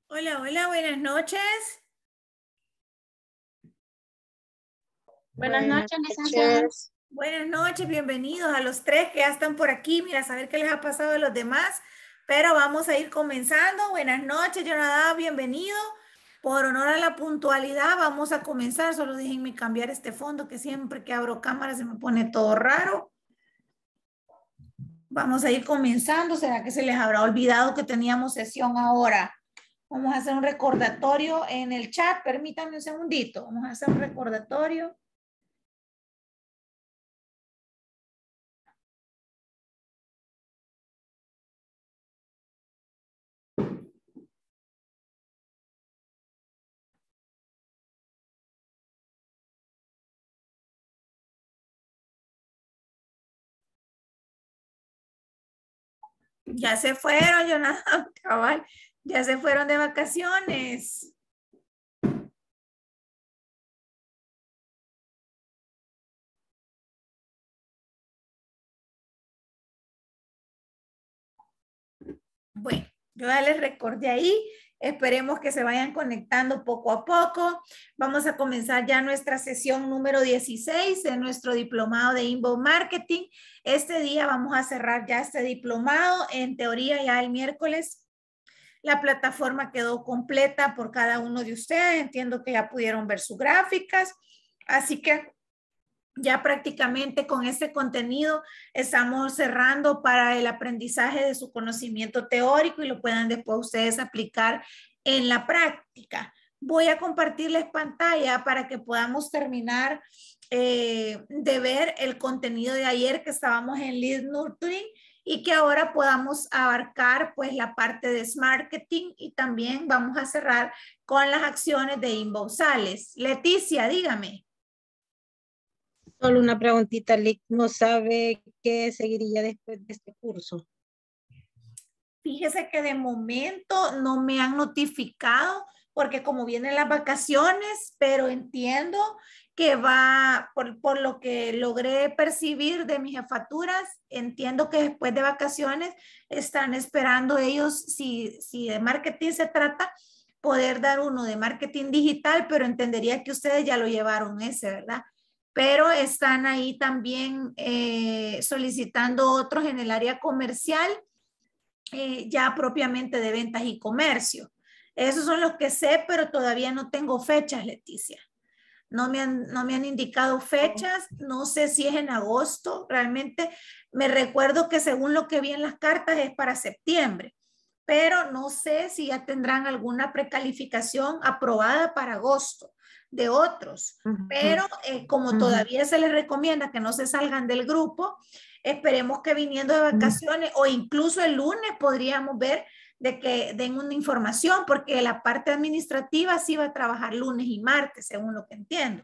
Hola, hola, buenas noches. Buenas Buenas noches, licenciada. noches. Buenas noches, bienvenidos a los tres que ya están por aquí. Mira, a saber qué les ha pasado a los demás, pero vamos a ir comenzando. Buenas noches, Jonadab, bienvenido. Por honor a la puntualidad, vamos a comenzar. Solo déjenme cambiar este fondo que siempre que abro cámara se me pone todo raro. Vamos a ir comenzando. ¿Será que se les habrá olvidado que teníamos sesión ahora? Vamos a hacer un recordatorio en el chat. Permítanme un segundito. Vamos a hacer un recordatorio. Ya se fueron, Jonathan, cabal. Ya se fueron de vacaciones. Bueno, yo ya les recordé ahí. Esperemos que se vayan conectando poco a poco. Vamos a comenzar ya nuestra sesión número 16 de nuestro diplomado de Inbound Marketing. Este día vamos a cerrar ya este diplomado. En teoría ya el miércoles la plataforma quedó completa por cada uno de ustedes. Entiendo que ya pudieron ver sus gráficas. Así que ya prácticamente con este contenido estamos cerrando para el aprendizaje de su conocimiento teórico y lo puedan después ustedes aplicar en la práctica. Voy a compartirles pantalla para que podamos terminar de ver el contenido de ayer que estábamos en Lead Nurturing y que ahora podamos abarcar pues la parte de Marketing y también vamos a cerrar con las acciones de Inbound Sales. Leticia, dígame. Solo una preguntita, Lick, ¿no sabe qué seguiría después de este curso? Fíjese que de momento no me han notificado porque como vienen las vacaciones, pero entiendo que va, por lo que logré percibir de mis jefaturas, entiendo que después de vacaciones están esperando ellos, si de marketing se trata, poder dar uno de marketing digital, pero entendería que ustedes ya lo llevaron ese, ¿verdad? Pero están ahí también solicitando otros en el área comercial, ya propiamente de ventas y comercio. Esos son los que sé, pero todavía no tengo fechas, Leticia. No me han indicado fechas, no sé si es en agosto, realmente me recuerdo que según lo que vi en las cartas es para septiembre, pero no sé si ya tendrán alguna precalificación aprobada para agosto de otros, pero como todavía se les recomienda que no se salgan del grupo, esperemos que viniendo de vacaciones o incluso el lunes podríamos ver de que den una información, porque la parte administrativa sí va a trabajar lunes y martes, según lo que entiendo.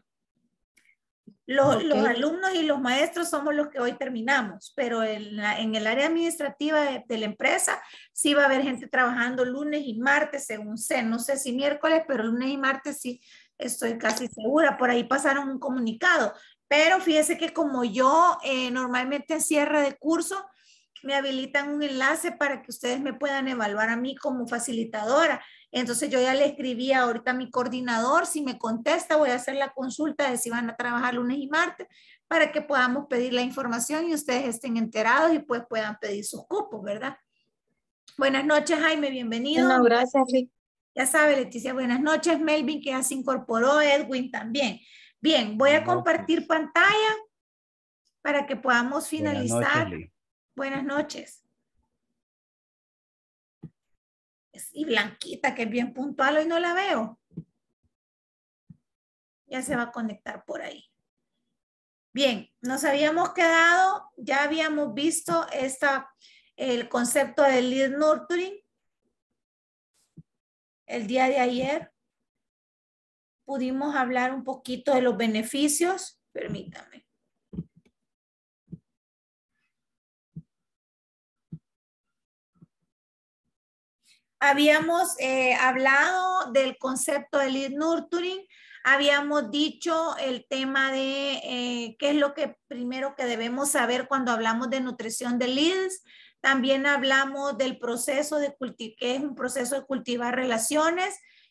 Los alumnos y los maestros somos los que hoy terminamos, pero en el área administrativa de la empresa sí va a haber gente trabajando lunes y martes, según sé. No sé si miércoles, pero lunes y martes sí estoy casi segura. Por ahí pasaron un comunicado. Pero fíjese que como yo normalmente en cierre de curso, me habilitan un enlace para que ustedes me puedan evaluar a mí como facilitadora. Entonces yo ya le escribí ahorita a mi coordinador, si me contesta voy a hacer la consulta de si van a trabajar lunes y martes para que podamos pedir la información y ustedes estén enterados y pues puedan pedir sus cupos, ¿verdad? Buenas noches, Jaime, bienvenido. No, gracias, Lick. Ya sabe, Leticia, buenas noches. Melvin, que ya se incorporó, Edwin también. Bien, voy a compartir pantalla para que podamos finalizar. Buenas noches, Buenas noches. Y Blanquita, que es bien puntual, hoy no la veo. Ya se va a conectar por ahí. Bien, nos habíamos quedado, ya habíamos visto el concepto del lead nurturing. El día de ayer pudimos hablar un poquito de los beneficios. Permítame. Habíamos hablado del concepto de lead nurturing, habíamos dicho el tema de qué es lo que primero que debemos saber cuando hablamos de nutrición de leads, También hablamos del proceso que es un proceso de cultivar relaciones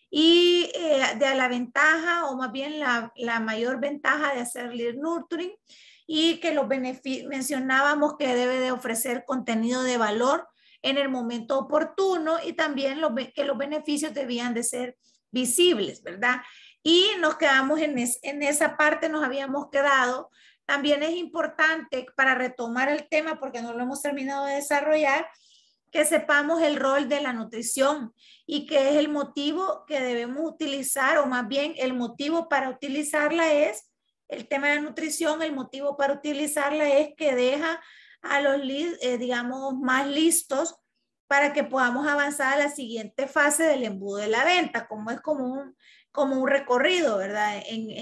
y de la ventaja o más bien la mayor ventaja de hacer lead nurturing y que mencionábamos que debe de ofrecer contenido de valor en el momento oportuno y también que los beneficios debían de ser visibles, ¿verdad? Y nos quedamos en esa parte, nos habíamos quedado. También es importante para retomar el tema, porque no lo hemos terminado de desarrollar, que sepamos el rol de la nutrición y que es el motivo que debemos utilizar, o más bien el motivo para utilizarla es, el tema de la nutrición, el motivo para utilizarla es que deja a los leads, digamos, más listos para que podamos avanzar a la siguiente fase del embudo de la venta, como es como un recorrido, ¿verdad?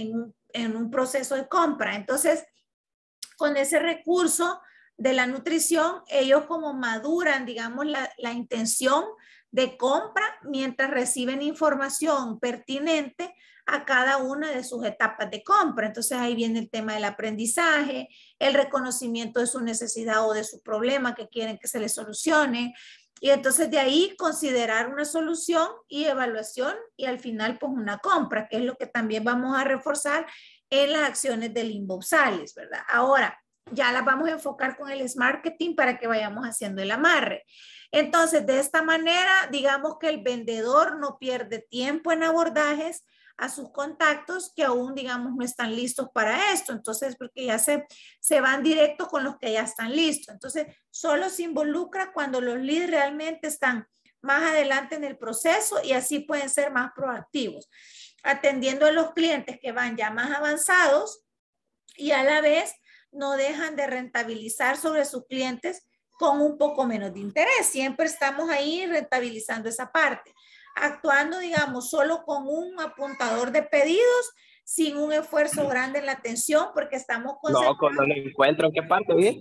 En un proceso de compra. Entonces, con ese recurso de la nutrición, ellos como maduran, digamos, la intención de compra mientras reciben información pertinente a cada una de sus etapas de compra. Entonces ahí viene el tema del aprendizaje, el reconocimiento de su necesidad o de su problema que quieren que se les solucione. Y entonces de ahí considerar una solución y evaluación y al final pues una compra, que es lo que también vamos a reforzar en las acciones del inbox sales, ¿verdad? Ahora, ya las vamos a enfocar con el Smart Marketing para que vayamos haciendo el amarre. Entonces, de esta manera, digamos que el vendedor no pierde tiempo en abordajes a sus contactos que aún, digamos, no están listos para esto. Entonces, porque ya se van directo con los que ya están listos. Entonces, solo se involucra cuando los leads realmente están más adelante en el proceso y así pueden ser más proactivos, atendiendo a los clientes que van ya más avanzados y a la vez no dejan de rentabilizar sobre sus clientes con un poco menos de interés. Siempre estamos ahí rentabilizando esa parte, actuando, digamos, solo con un apuntador de pedidos, sin un esfuerzo grande en la atención, porque estamos concentrados. No, cuando lo encuentro, ¿en qué parte, bien?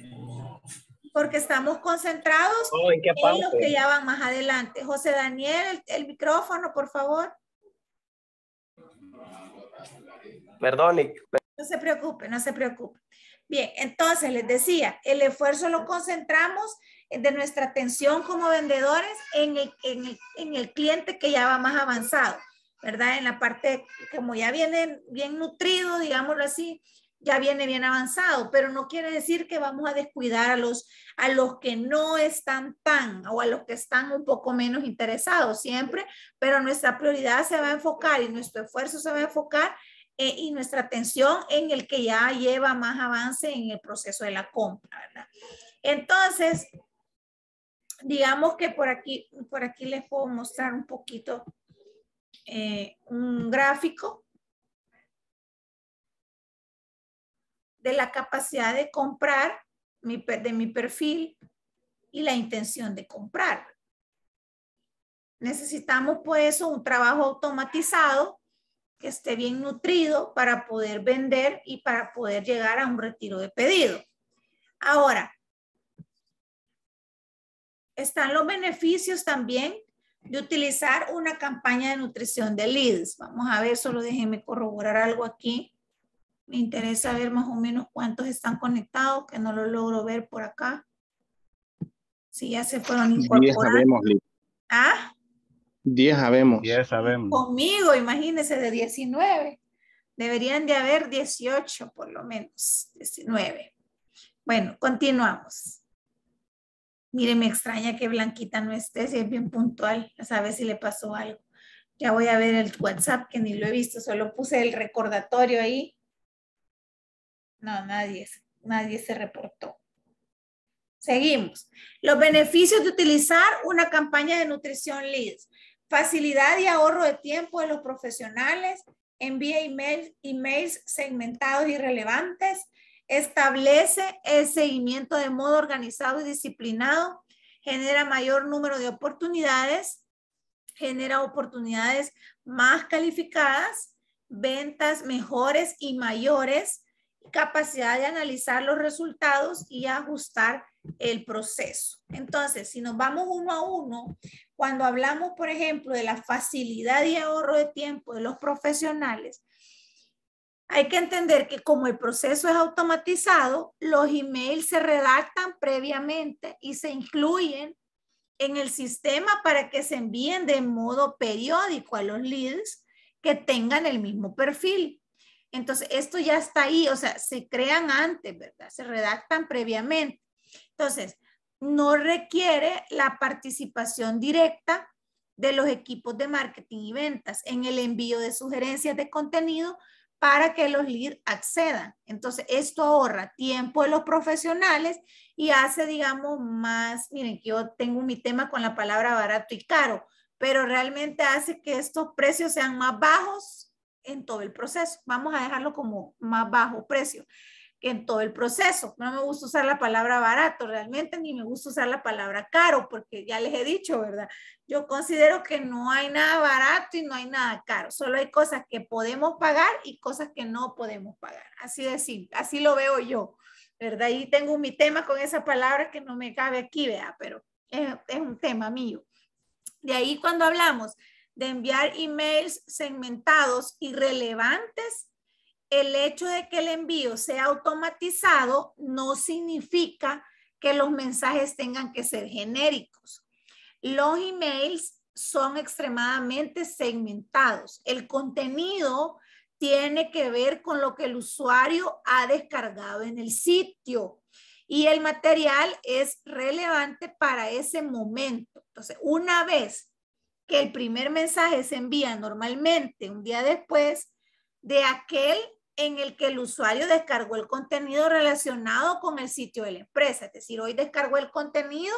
Porque estamos concentrados ¿En qué parte? en los que ya van más adelante. José Daniel, el micrófono, por favor. Perdón. No se preocupe, no se preocupe. Bien, entonces les decía, el esfuerzo lo concentramos de nuestra atención como vendedores en el cliente que ya va más avanzado, ¿verdad? En la parte, como ya viene bien nutrido, digámoslo así, ya viene bien avanzado, pero no quiere decir que vamos a descuidar a los que no están tan, o a los que están un poco menos interesados siempre, pero nuestra prioridad se va a enfocar y nuestro esfuerzo se va a enfocar y nuestra atención en el que ya lleva más avance en el proceso de la compra, ¿verdad? Entonces, digamos que por aquí les puedo mostrar un poquito un gráfico de la capacidad de comprar de mi perfil y la intención de comprar. Necesitamos pues un trabajo automatizado que esté bien nutrido para poder vender y para poder llegar a un retiro de pedido. Ahora, están los beneficios también de utilizar una campaña de nutrición de leads. Vamos a ver, solo déjenme corroborar algo aquí. Me interesa ver más o menos cuántos están conectados, que no lo logro ver por acá. Si ya se fueron incorporando. 10 sabemos, Liz. ¿Ah? 10 sabemos. 10 sabemos. Conmigo, imagínense, de 19. Deberían de haber 18 por lo menos, 19. Bueno, continuamos. Mire, me extraña que Blanquita no esté, si es bien puntual, a saber si le pasó algo. Ya voy a ver el WhatsApp, que ni lo he visto, solo puse el recordatorio ahí. No, nadie se reportó. Seguimos. Los beneficios de utilizar una campaña de nutrición leads. Facilidad y ahorro de tiempo de los profesionales. Envía emails segmentados y relevantes. Establece el seguimiento de modo organizado y disciplinado. Genera mayor número de oportunidades. Genera oportunidades más calificadas. Ventas mejores y mayores. Capacidad de analizar los resultados y ajustar el proceso. Entonces, si nos vamos uno a uno, cuando hablamos, por ejemplo, de la facilidad y ahorro de tiempo de los profesionales, Hay que entender que como el proceso es automatizado, los emails se redactan previamente y se incluyen en el sistema para que se envíen de modo periódico a los leads que tengan el mismo perfil. Entonces, esto ya está ahí, o sea, se crean antes, ¿verdad? Se redactan previamente. Entonces, no requiere la participación directa de los equipos de marketing y ventas en el envío de sugerencias de contenido para que los leads accedan. Entonces, esto ahorra tiempo de los profesionales y hace, digamos, más, miren, que yo tengo mi tema con la palabra barato y caro, pero realmente hace que estos precios sean más bajos en todo el proceso. Vamos a dejarlo como más bajo precio que en todo el proceso. No me gusta usar la palabra barato realmente, ni me gusta usar la palabra caro, porque ya les he dicho, ¿verdad? Yo considero que no hay nada barato y no hay nada caro. Solo hay cosas que podemos pagar y cosas que no podemos pagar. Así de simple, así lo veo yo, ¿verdad? Y tengo mi tema con esa palabra que no me cabe aquí, ¿verdad? Pero es un tema mío. De ahí cuando hablamos de enviar emails segmentados y relevantes, el hecho de que el envío sea automatizado no significa que los mensajes tengan que ser genéricos. Los emails son extremadamente segmentados. El contenido tiene que ver con lo que el usuario ha descargado en el sitio y el material es relevante para ese momento. Entonces, una vez que el primer mensaje se envía normalmente un día después de aquel en el que el usuario descargó el contenido relacionado con el sitio de la empresa. Es decir, hoy descargó el contenido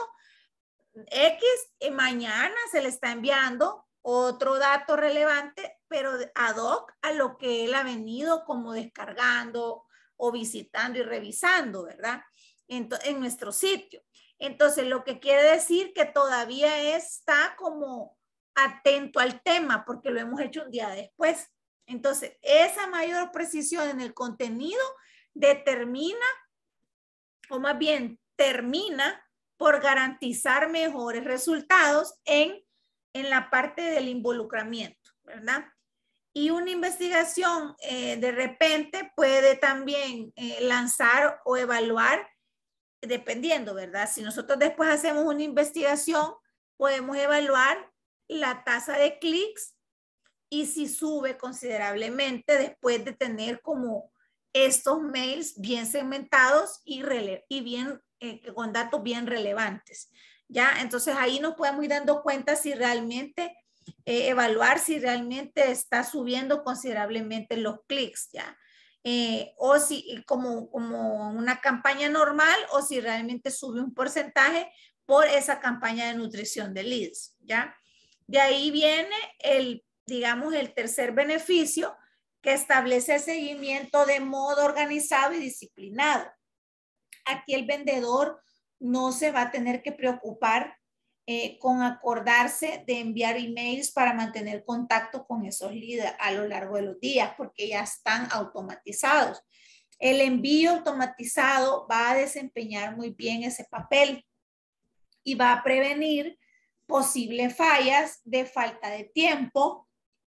X y mañana se le está enviando otro dato relevante, pero ad hoc a lo que él ha venido como descargando o visitando y revisando, ¿verdad? En nuestro sitio. Entonces, lo que quiere decir que todavía está como atento al tema porque lo hemos hecho un día después. Entonces, esa mayor precisión en el contenido determina, o más bien termina por garantizar mejores resultados en la parte del involucramiento, ¿verdad? Y una investigación de repente puede también lanzar o evaluar, dependiendo, ¿verdad? Si nosotros después hacemos una investigación, podemos evaluar la tasa de clics y si sube considerablemente después de tener como estos mails bien segmentados y bien con datos bien relevantes. ¿Ya? Entonces ahí nos podemos ir dando cuenta si realmente, evaluar si realmente está subiendo considerablemente los clics, ¿ya? O si como una campaña normal o si realmente sube un porcentaje por esa campaña de nutrición de leads, ¿ya? De ahí viene digamos, el tercer beneficio que establece el seguimiento de modo organizado y disciplinado. Aquí el vendedor no se va a tener que preocupar con acordarse de enviar emails para mantener contacto con esos líderes a lo largo de los días porque ya están automatizados. El envío automatizado va a desempeñar muy bien ese papel y va a prevenir posibles fallas de falta de tiempo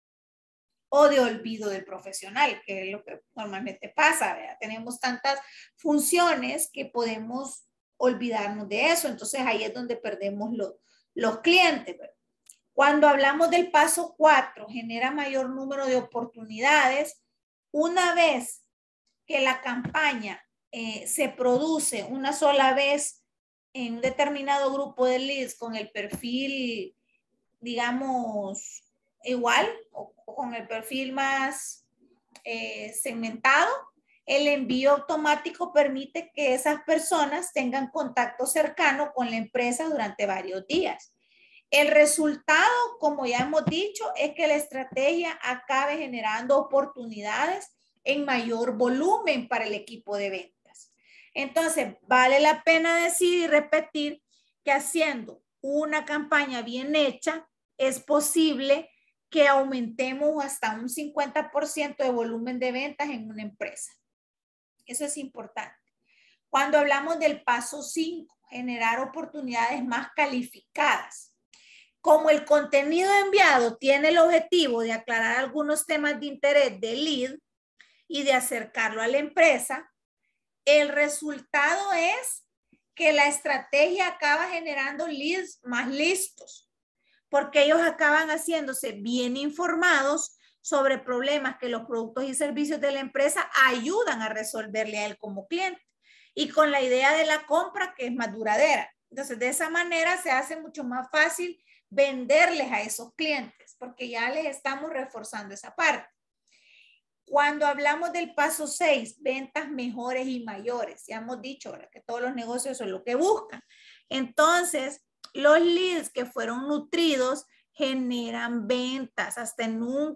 o de olvido del profesional, que es lo que normalmente pasa, ¿verdad? Tenemos tantas funciones que podemos olvidarnos de eso, entonces ahí es donde perdemos los clientes, ¿verdad? Cuando hablamos del paso 4, genera mayor número de oportunidades. Una vez que la campaña se produce una sola vez en un determinado grupo de leads con el perfil, digamos, igual o con el perfil más segmentado, el envío automático permite que esas personas tengan contacto cercano con la empresa durante varios días. El resultado, como ya hemos dicho, es que la estrategia acabe generando oportunidades en mayor volumen para el equipo de ventas. Entonces, vale la pena decir y repetir que haciendo una campaña bien hecha, es posible que aumentemos hasta un 50% de volumen de ventas en una empresa. Eso es importante. Cuando hablamos del paso 5, generar oportunidades más calificadas. Como el contenido enviado tiene el objetivo de aclarar algunos temas de interés del lead, y de acercarlo a la empresa, el resultado es que la estrategia acaba generando leads más listos, porque ellos acaban haciéndose bien informados sobre problemas que los productos y servicios de la empresa ayudan a resolverle a él como cliente, y con la idea de la compra que es más duradera. Entonces, de esa manera se hace mucho más fácil venderles a esos clientes, porque ya les estamos reforzando esa parte. Cuando hablamos del paso 6, ventas mejores y mayores, ya hemos dicho ahora que todos los negocios son lo que buscan. Entonces, los leads que fueron nutridos generan ventas hasta en un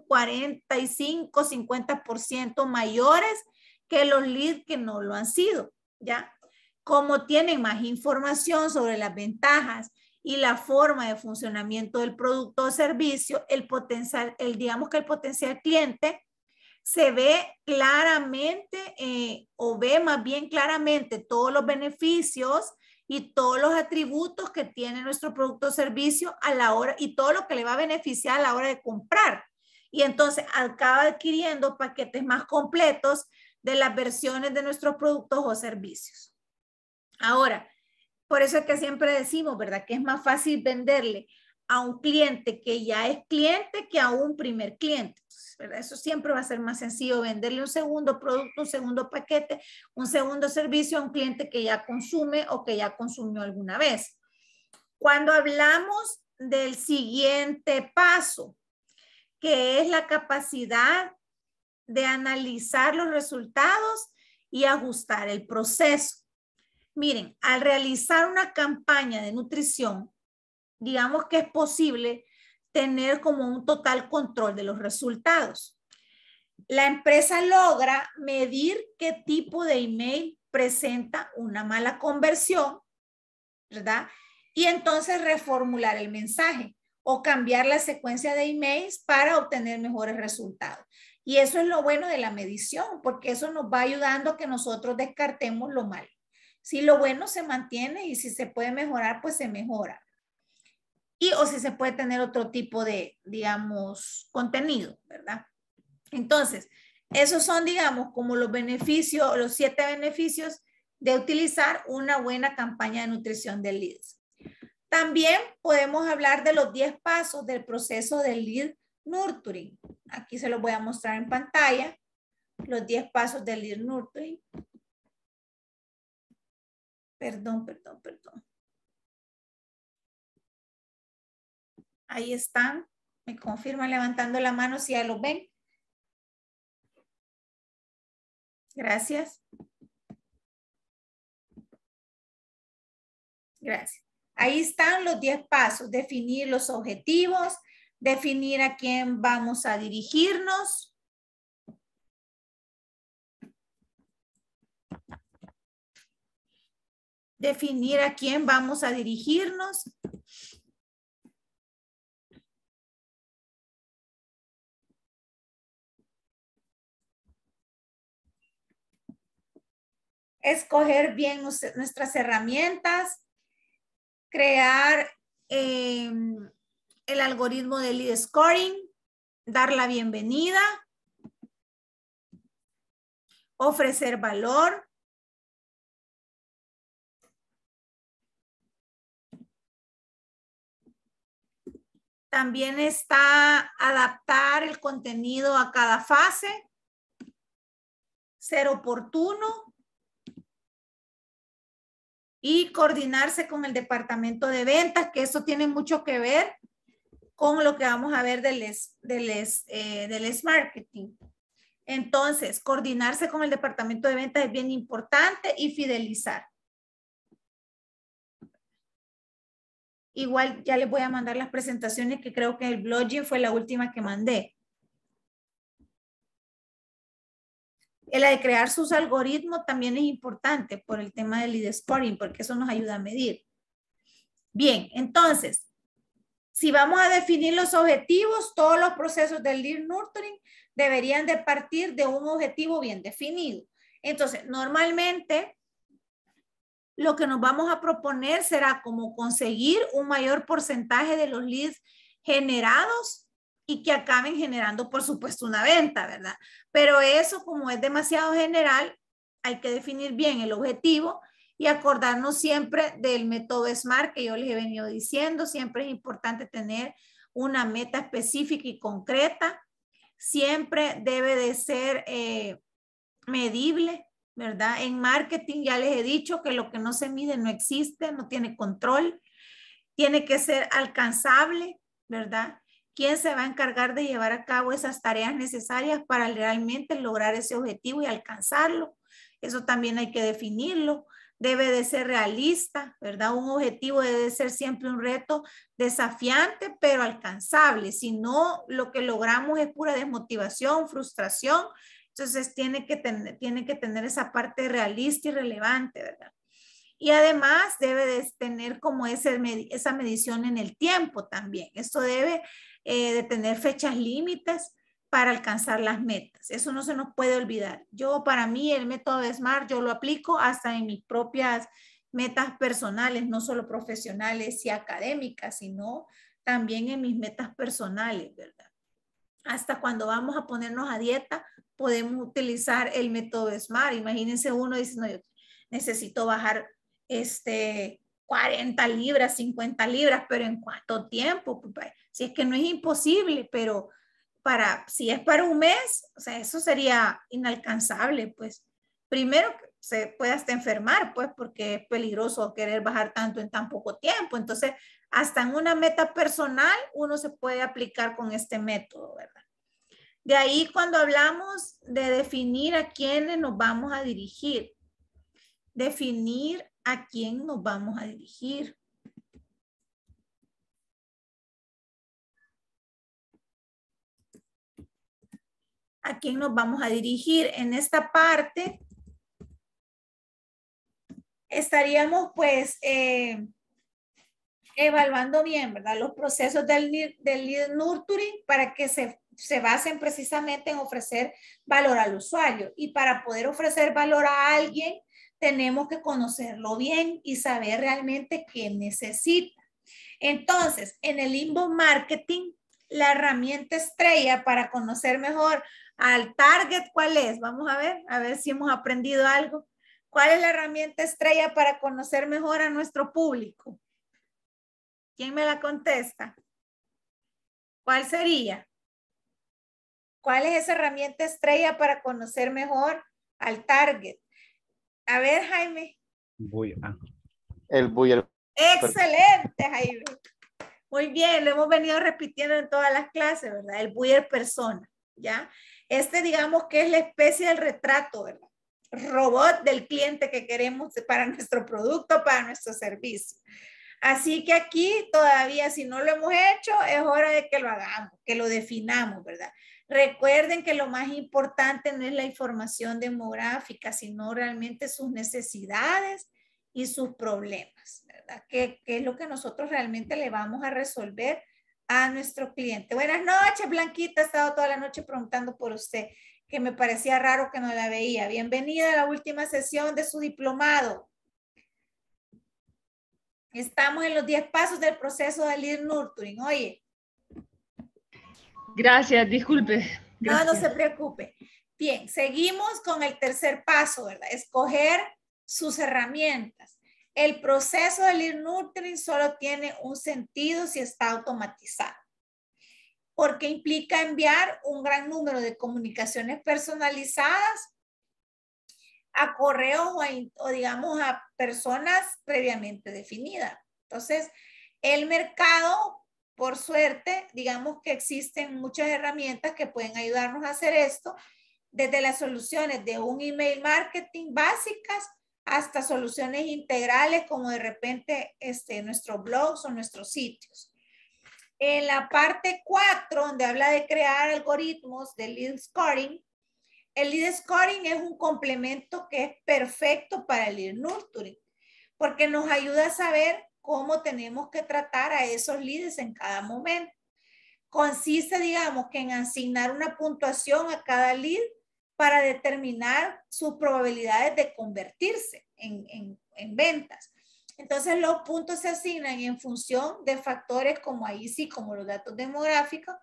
45, 50% mayores que los leads que no lo han sido, ¿ya? Como tienen más información sobre las ventajas y la forma de funcionamiento del producto o servicio, digamos que el potencial cliente se ve claramente o ve más bien claramente todos los beneficios y todos los atributos que tiene nuestro producto o servicio a la hora y todo lo que le va a beneficiar a la hora de comprar. Y entonces acaba adquiriendo paquetes más completos de las versiones de nuestros productos o servicios. Ahora, por eso es que siempre decimos, ¿verdad? Que es más fácil venderle a un cliente que ya es cliente que a un primer cliente. Entonces, ¿verdad? Eso siempre va a ser más sencillo venderle un segundo producto, un segundo paquete, un segundo servicio a un cliente que ya consume o que ya consumió alguna vez. Cuando hablamos del siguiente paso, que es la capacidad de analizar los resultados y ajustar el proceso. Miren, al realizar una campaña de nutrición, digamos que es posible tener como un total control de los resultados. La empresa logra medir qué tipo de email presenta una mala conversión, ¿verdad? Y entonces reformular el mensaje o cambiar la secuencia de emails para obtener mejores resultados. Y eso es lo bueno de la medición, porque eso nos va ayudando a que nosotros descartemos lo malo. Si lo bueno se mantiene y si se puede mejorar, pues se mejora. Y o si se puede tener otro tipo de, digamos, contenido, ¿verdad? Entonces, esos son, digamos, como los beneficios, los 7 beneficios de utilizar una buena campaña de nutrición de leads. También podemos hablar de los 10 pasos del proceso del lead nurturing. Aquí se los voy a mostrar en pantalla, los 10 pasos del lead nurturing. Perdón. Ahí están. Me confirman levantando la mano si ya lo ven. Gracias. Gracias. Ahí están los 10 pasos. Definir los objetivos, definir a quién vamos a dirigirnos. Definir a quién vamos a dirigirnos. Escoger bien nuestras herramientas. Crear el algoritmo de lead scoring. Dar la bienvenida. Ofrecer valor. También está adaptar el contenido a cada fase, ser oportuno y coordinarse con el departamento de ventas, que eso tiene mucho que ver con lo que vamos a ver del marketing. Entonces, coordinarse con el departamento de ventas es bien importante y fidelizar. Igual ya les voy a mandar las presentaciones que creo que el blogging fue la última que mandé. La de crear sus algoritmos también es importante por el tema del lead scoring, porque eso nos ayuda a medir. Bien, entonces, si vamos a definir los objetivos, todos los procesos del lead nurturing deberían de partir de un objetivo bien definido. Entonces, normalmente lo que nos vamos a proponer será como conseguir un mayor porcentaje de los leads generados y que acaben generando, por supuesto, una venta, ¿verdad? Pero eso, como es demasiado general, hay que definir bien el objetivo y acordarnos siempre del método SMART que yo les he venido diciendo. Siempre es importante tener una meta específica y concreta. Siempre debe de ser medible, ¿verdad? En marketing ya les he dicho que lo que no se mide no existe, no tiene control. Tiene que ser alcanzable, ¿verdad? ¿Quién se va a encargar de llevar a cabo esas tareas necesarias para realmente lograr ese objetivo y alcanzarlo? Eso también hay que definirlo. Debe de ser realista, ¿verdad? Un objetivo debe ser siempre un reto desafiante, pero alcanzable. Si no, lo que logramos es pura desmotivación, frustración. Entonces tiene que tener esa parte realista y relevante, ¿verdad? Y además debe de tener como esa medición en el tiempo también. Esto debe de tener fechas límites para alcanzar las metas. Eso no se nos puede olvidar. Para mí, el método SMART, yo lo aplico hasta en mis propias metas personales, no solo profesionales y académicas, sino también en mis metas personales, ¿verdad? Hasta cuando vamos a ponernos a dieta, podemos utilizar el método SMART. Imagínense uno dice, no, yo necesito bajar 40 libras, 50 libras, pero ¿en cuánto tiempo? Si es que no es imposible, pero si es para un mes, o sea, eso sería inalcanzable, pues. Primero, se puede hasta enfermar, pues, porque es peligroso querer bajar tanto en tan poco tiempo. Entonces, hasta en una meta personal, uno se puede aplicar con este método, ¿verdad? De ahí, cuando hablamos de definir a quiénes nos vamos a dirigir, definir a quién nos vamos a dirigir. ¿A quién nos vamos a dirigir? En esta parte estaríamos pues evaluando bien, ¿verdad? Los procesos del lead nurturing para que se basen precisamente en ofrecer valor al usuario. Y para poder ofrecer valor a alguien, tenemos que conocerlo bien y saber realmente qué necesita. Entonces, en el inbound marketing, la herramienta estrella para conocer mejor al target, ¿cuál es? Vamos a ver si hemos aprendido algo. ¿Cuál es la herramienta estrella para conocer mejor a nuestro público? ¿Quién me la contesta? ¿Cuál sería? ¿Cuál es esa herramienta estrella para conocer mejor al target? A ver, Jaime. El buyer. Excelente, Jaime. Muy bien, lo hemos venido repitiendo en todas las clases, ¿verdad? El buyer persona, ¿ya? Digamos que es la especie del retrato, ¿verdad? Robot del cliente que queremos para nuestro producto, para nuestro servicio. Así que aquí todavía, si no lo hemos hecho, es hora de que lo hagamos, que lo definamos, ¿verdad? Recuerden que lo más importante no es la información demográfica, sino realmente sus necesidades y sus problemas, ¿verdad? ¿Qué es lo que nosotros realmente le vamos a resolver a nuestro cliente? Buenas noches, Blanquita. He estado toda la noche preguntando por usted, que me parecía raro que no la veía. Bienvenida a la última sesión de su diplomado. Estamos en los 10 pasos del proceso de lead nurturing. Oye. Gracias, disculpe. Gracias. No se preocupe. Bien, seguimos con el tercer paso, ¿verdad? Escoger sus herramientas. El proceso de lead nurturing solo tiene un sentido si está automatizado, porque implica enviar un gran número de comunicaciones personalizadas a correos o digamos a personas previamente definidas. Entonces, el mercado, por suerte, digamos que existen muchas herramientas que pueden ayudarnos a hacer esto, desde las soluciones de un email marketing básicas hasta soluciones integrales como de repente nuestros blogs o nuestros sitios. En la parte 4, donde habla de crear algoritmos de lead scoring, el lead scoring es un complemento que es perfecto para el lead nurturing, porque nos ayuda a saber cómo tenemos que tratar a esos leads en cada momento. Consiste, digamos, que en asignar una puntuación a cada lead para determinar sus probabilidades de convertirse en ventas. Entonces, los puntos se asignan en función de factores como ahí sí, como los datos demográficos,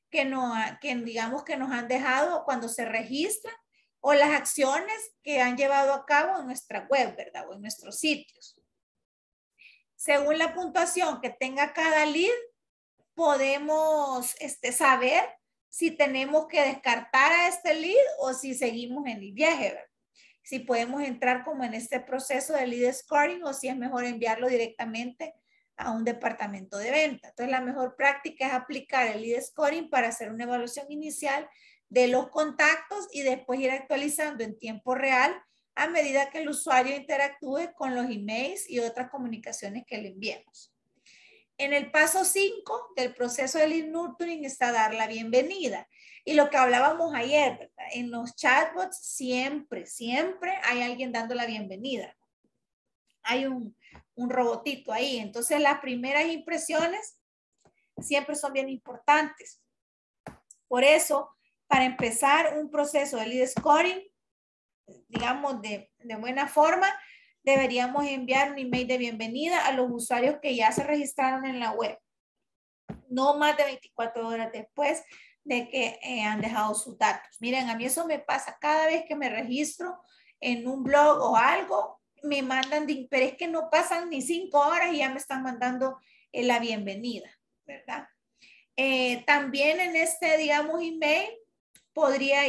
digamos que nos han dejado cuando se registran o las acciones que han llevado a cabo en nuestra web, ¿verdad? O en nuestros sitios. Según la puntuación que tenga cada lead, podemos saber si tenemos que descartar a este lead o si seguimos en el viaje, ¿verdad? Si podemos entrar como en este proceso de lead scoring o si es mejor enviarlo directamente a un departamento de venta. Entonces, la mejor práctica es aplicar el lead scoring para hacer una evaluación inicial de los contactos y después ir actualizando en tiempo real a medida que el usuario interactúe con los emails y otras comunicaciones que le enviemos. En el paso 5 del proceso de lead nurturing está dar la bienvenida. Y lo que hablábamos ayer, ¿verdad? En los chatbots siempre hay alguien dando la bienvenida. Hay un robotito ahí. Entonces las primeras impresiones siempre son bien importantes. Por eso, para empezar un proceso de lead scoring, digamos de buena forma, deberíamos enviar un email de bienvenida a los usuarios que ya se registraron en la web. No más de 24 horas después de que han dejado sus datos. Miren, a mí eso me pasa cada vez que me registro en un blog o algo, me mandan, pero es que no pasan ni 5 horas y ya me están mandando la bienvenida, ¿verdad? También en este, digamos, email podríamos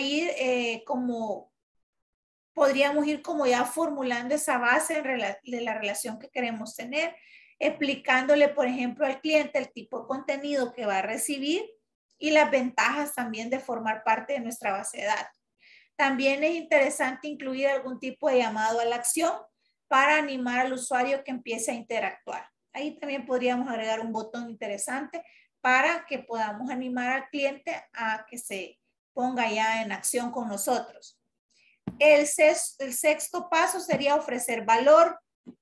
ir como ya formulando esa base de la relación que queremos tener, explicándole, por ejemplo, al cliente el tipo de contenido que va a recibir y las ventajas también de formar parte de nuestra base de datos. También es interesante incluir algún tipo de llamado a la acción para animar al usuario que empiece a interactuar. Ahí también podríamos agregar un botón interesante para que podamos animar al cliente a que se ponga ya en acción con nosotros. El sexto paso sería ofrecer valor.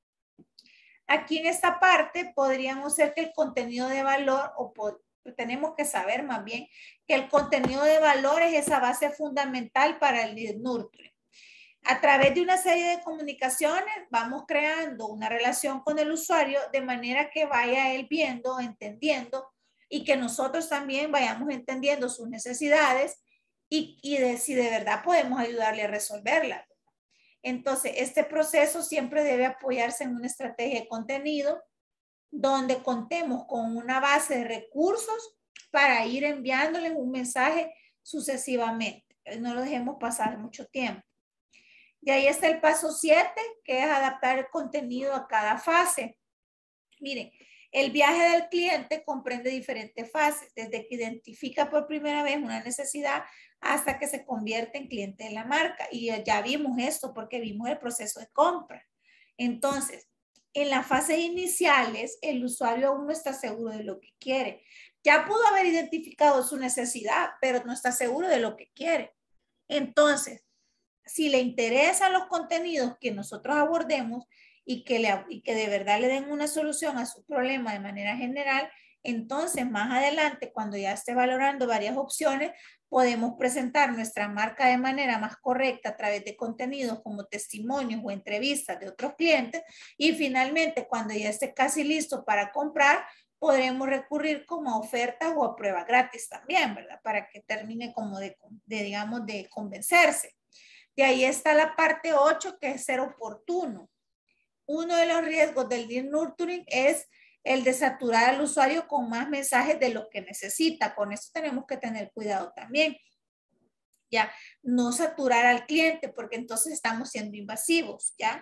Aquí en esta parte podríamos ser que el contenido de valor, tenemos que saber más bien que el contenido de valor es esa base fundamental para el lead nurturing. A través de una serie de comunicaciones vamos creando una relación con el usuario de manera que vaya él viendo, entendiendo y que nosotros también vayamos entendiendo sus necesidades y de si de verdad podemos ayudarle a resolverlas. Entonces, este proceso siempre debe apoyarse en una estrategia de contenido donde contemos con una base de recursos para ir enviándoles un mensaje sucesivamente. No lo dejemos pasar mucho tiempo. De ahí está el paso 7, que es adaptar el contenido a cada fase. Miren, el viaje del cliente comprende diferentes fases, desde que identifica por primera vez una necesidad hasta que se convierte en cliente de la marca. Y ya vimos esto porque vimos el proceso de compra. Entonces, en las fases iniciales, el usuario aún no está seguro de lo que quiere. Ya pudo haber identificado su necesidad, pero no está seguro de lo que quiere. Entonces, si le interesan los contenidos que nosotros abordemos y que de verdad le den una solución a su problema de manera general, entonces más adelante, cuando ya esté valorando varias opciones, podemos presentar nuestra marca de manera más correcta a través de contenidos como testimonios o entrevistas de otros clientes. Y finalmente, cuando ya esté casi listo para comprar, podremos recurrir como a ofertas o a prueba gratis también, ¿verdad? Para que termine como digamos, de convencerse. De ahí está la parte 8, que es ser oportuno. Uno de los riesgos del lead nurturing es el de saturar al usuario con más mensajes de lo que necesita. Con eso tenemos que tener cuidado también. Ya, no saturar al cliente porque entonces estamos siendo invasivos, ¿ya?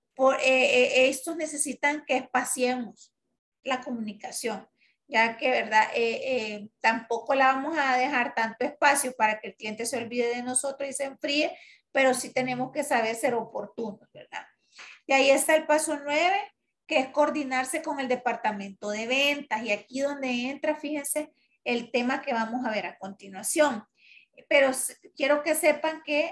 Estos necesitan que espaciemos la comunicación, ya que, ¿verdad? Tampoco la vamos a dejar tanto espacio para que el cliente se olvide de nosotros y se enfríe, pero sí tenemos que saber ser oportunos, ¿verdad? Y ahí está el paso 9, que es coordinarse con el departamento de ventas. Y aquí donde entra, fíjense, el tema que vamos a ver a continuación. Pero quiero que sepan que,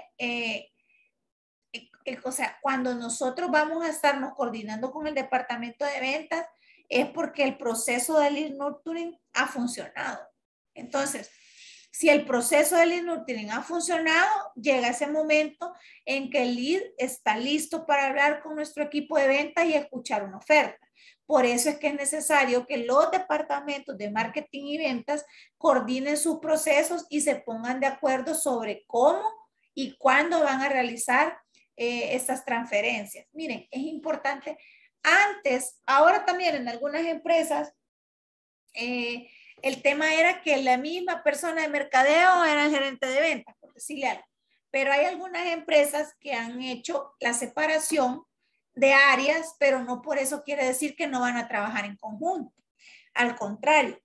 o sea, cuando nosotros vamos a estarnos coordinando con el departamento de ventas, es porque el proceso de lead nurturing ha funcionado. Entonces, si el proceso de lead nurturing ha funcionado, llega ese momento en que el lead está listo para hablar con nuestro equipo de ventas y escuchar una oferta. Por eso es que es necesario que los departamentos de marketing y ventas coordinen sus procesos y se pongan de acuerdo sobre cómo y cuándo van a realizar estas transferencias. Miren, es importante. Antes, ahora también en algunas empresas, el tema era que la misma persona de mercadeo era el gerente de ventas, por decirle algo. Pero hay algunas empresas que han hecho la separación de áreas, pero no por eso quiere decir que no van a trabajar en conjunto. Al contrario,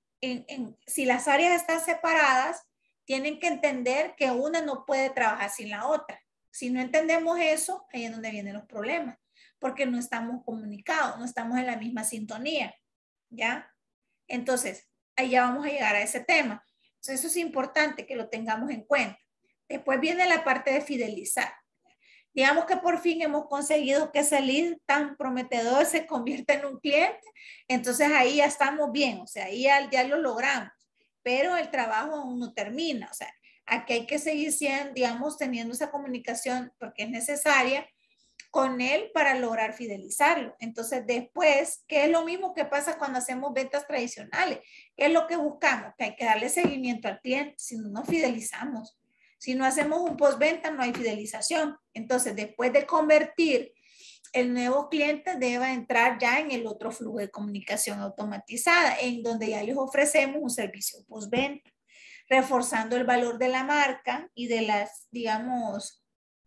si las áreas están separadas, tienen que entender que una no puede trabajar sin la otra. Si no entendemos eso, ahí es donde vienen los problemas, porque no estamos comunicados, no estamos en la misma sintonía, ¿ya? Entonces, ahí ya vamos a llegar a ese tema. Entonces, eso es importante que lo tengamos en cuenta. Después viene la parte de fidelizar. Digamos que por fin hemos conseguido que ese lead tan prometedor se convierta en un cliente. Entonces ahí ya estamos bien, o sea, ahí ya lo logramos. Pero el trabajo aún no termina. O sea, aquí hay que seguir siendo, digamos, teniendo esa comunicación porque es necesaria con él para lograr fidelizarlo. Entonces después, ¿qué es lo mismo que pasa cuando hacemos ventas tradicionales? ¿Qué es lo que buscamos? Que hay que darle seguimiento al cliente, si no nos fidelizamos. Si no hacemos un postventa, no hay fidelización. Entonces, después de convertir, el nuevo cliente debe entrar ya en el otro flujo de comunicación automatizada, en donde ya les ofrecemos un servicio postventa, reforzando el valor de la marca y de las, digamos,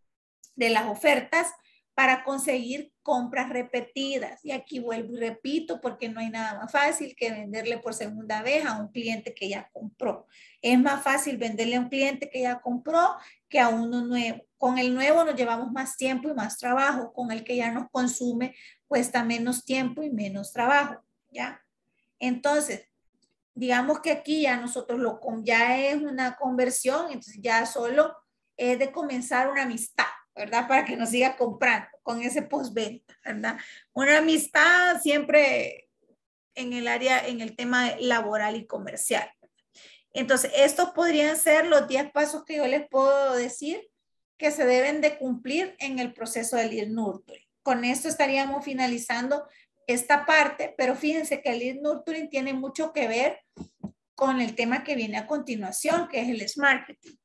de las ofertas para conseguir compras repetidas. Y aquí vuelvo y repito, porque no hay nada más fácil que venderle por segunda vez a un cliente que ya compró. Es más fácil venderle a un cliente que ya compró que a uno nuevo. Con el nuevo nos llevamos más tiempo y más trabajo. Con el que ya nos consume cuesta menos tiempo y menos trabajo, ¿ya? Entonces, digamos que aquí ya nosotros ya es una conversión, entonces ya solo es de comenzar una amistad, ¿verdad? Para que nos siga comprando con ese postventa, ¿verdad? Una amistad siempre en el área, en el tema laboral y comercial. Entonces, estos podrían ser los 10 pasos que yo les puedo decir que se deben de cumplir en el proceso de lead nurturing. Con esto estaríamos finalizando esta parte, pero fíjense que el lead nurturing tiene mucho que ver con el tema que viene a continuación, que es el SMART marketing.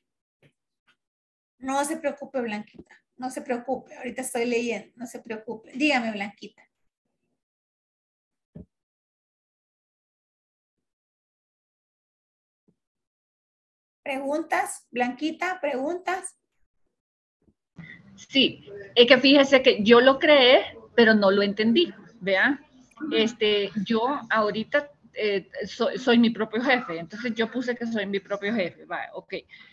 No se preocupe, Blanquita, no se preocupe, ahorita estoy leyendo, no se preocupe. Dígame, Blanquita. ¿Preguntas? Blanquita, ¿preguntas? Sí, es que fíjese que yo lo creé, pero no lo entendí, ¿vea? Yo ahorita soy mi propio jefe, entonces yo puse que soy mi propio jefe, va, ok.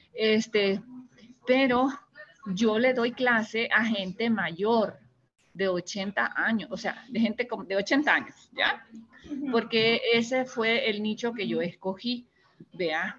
Pero yo le doy clase a gente mayor de 80 años, o sea, de gente de 80 años, ¿ya? Porque ese fue el nicho que yo escogí, ¿vea?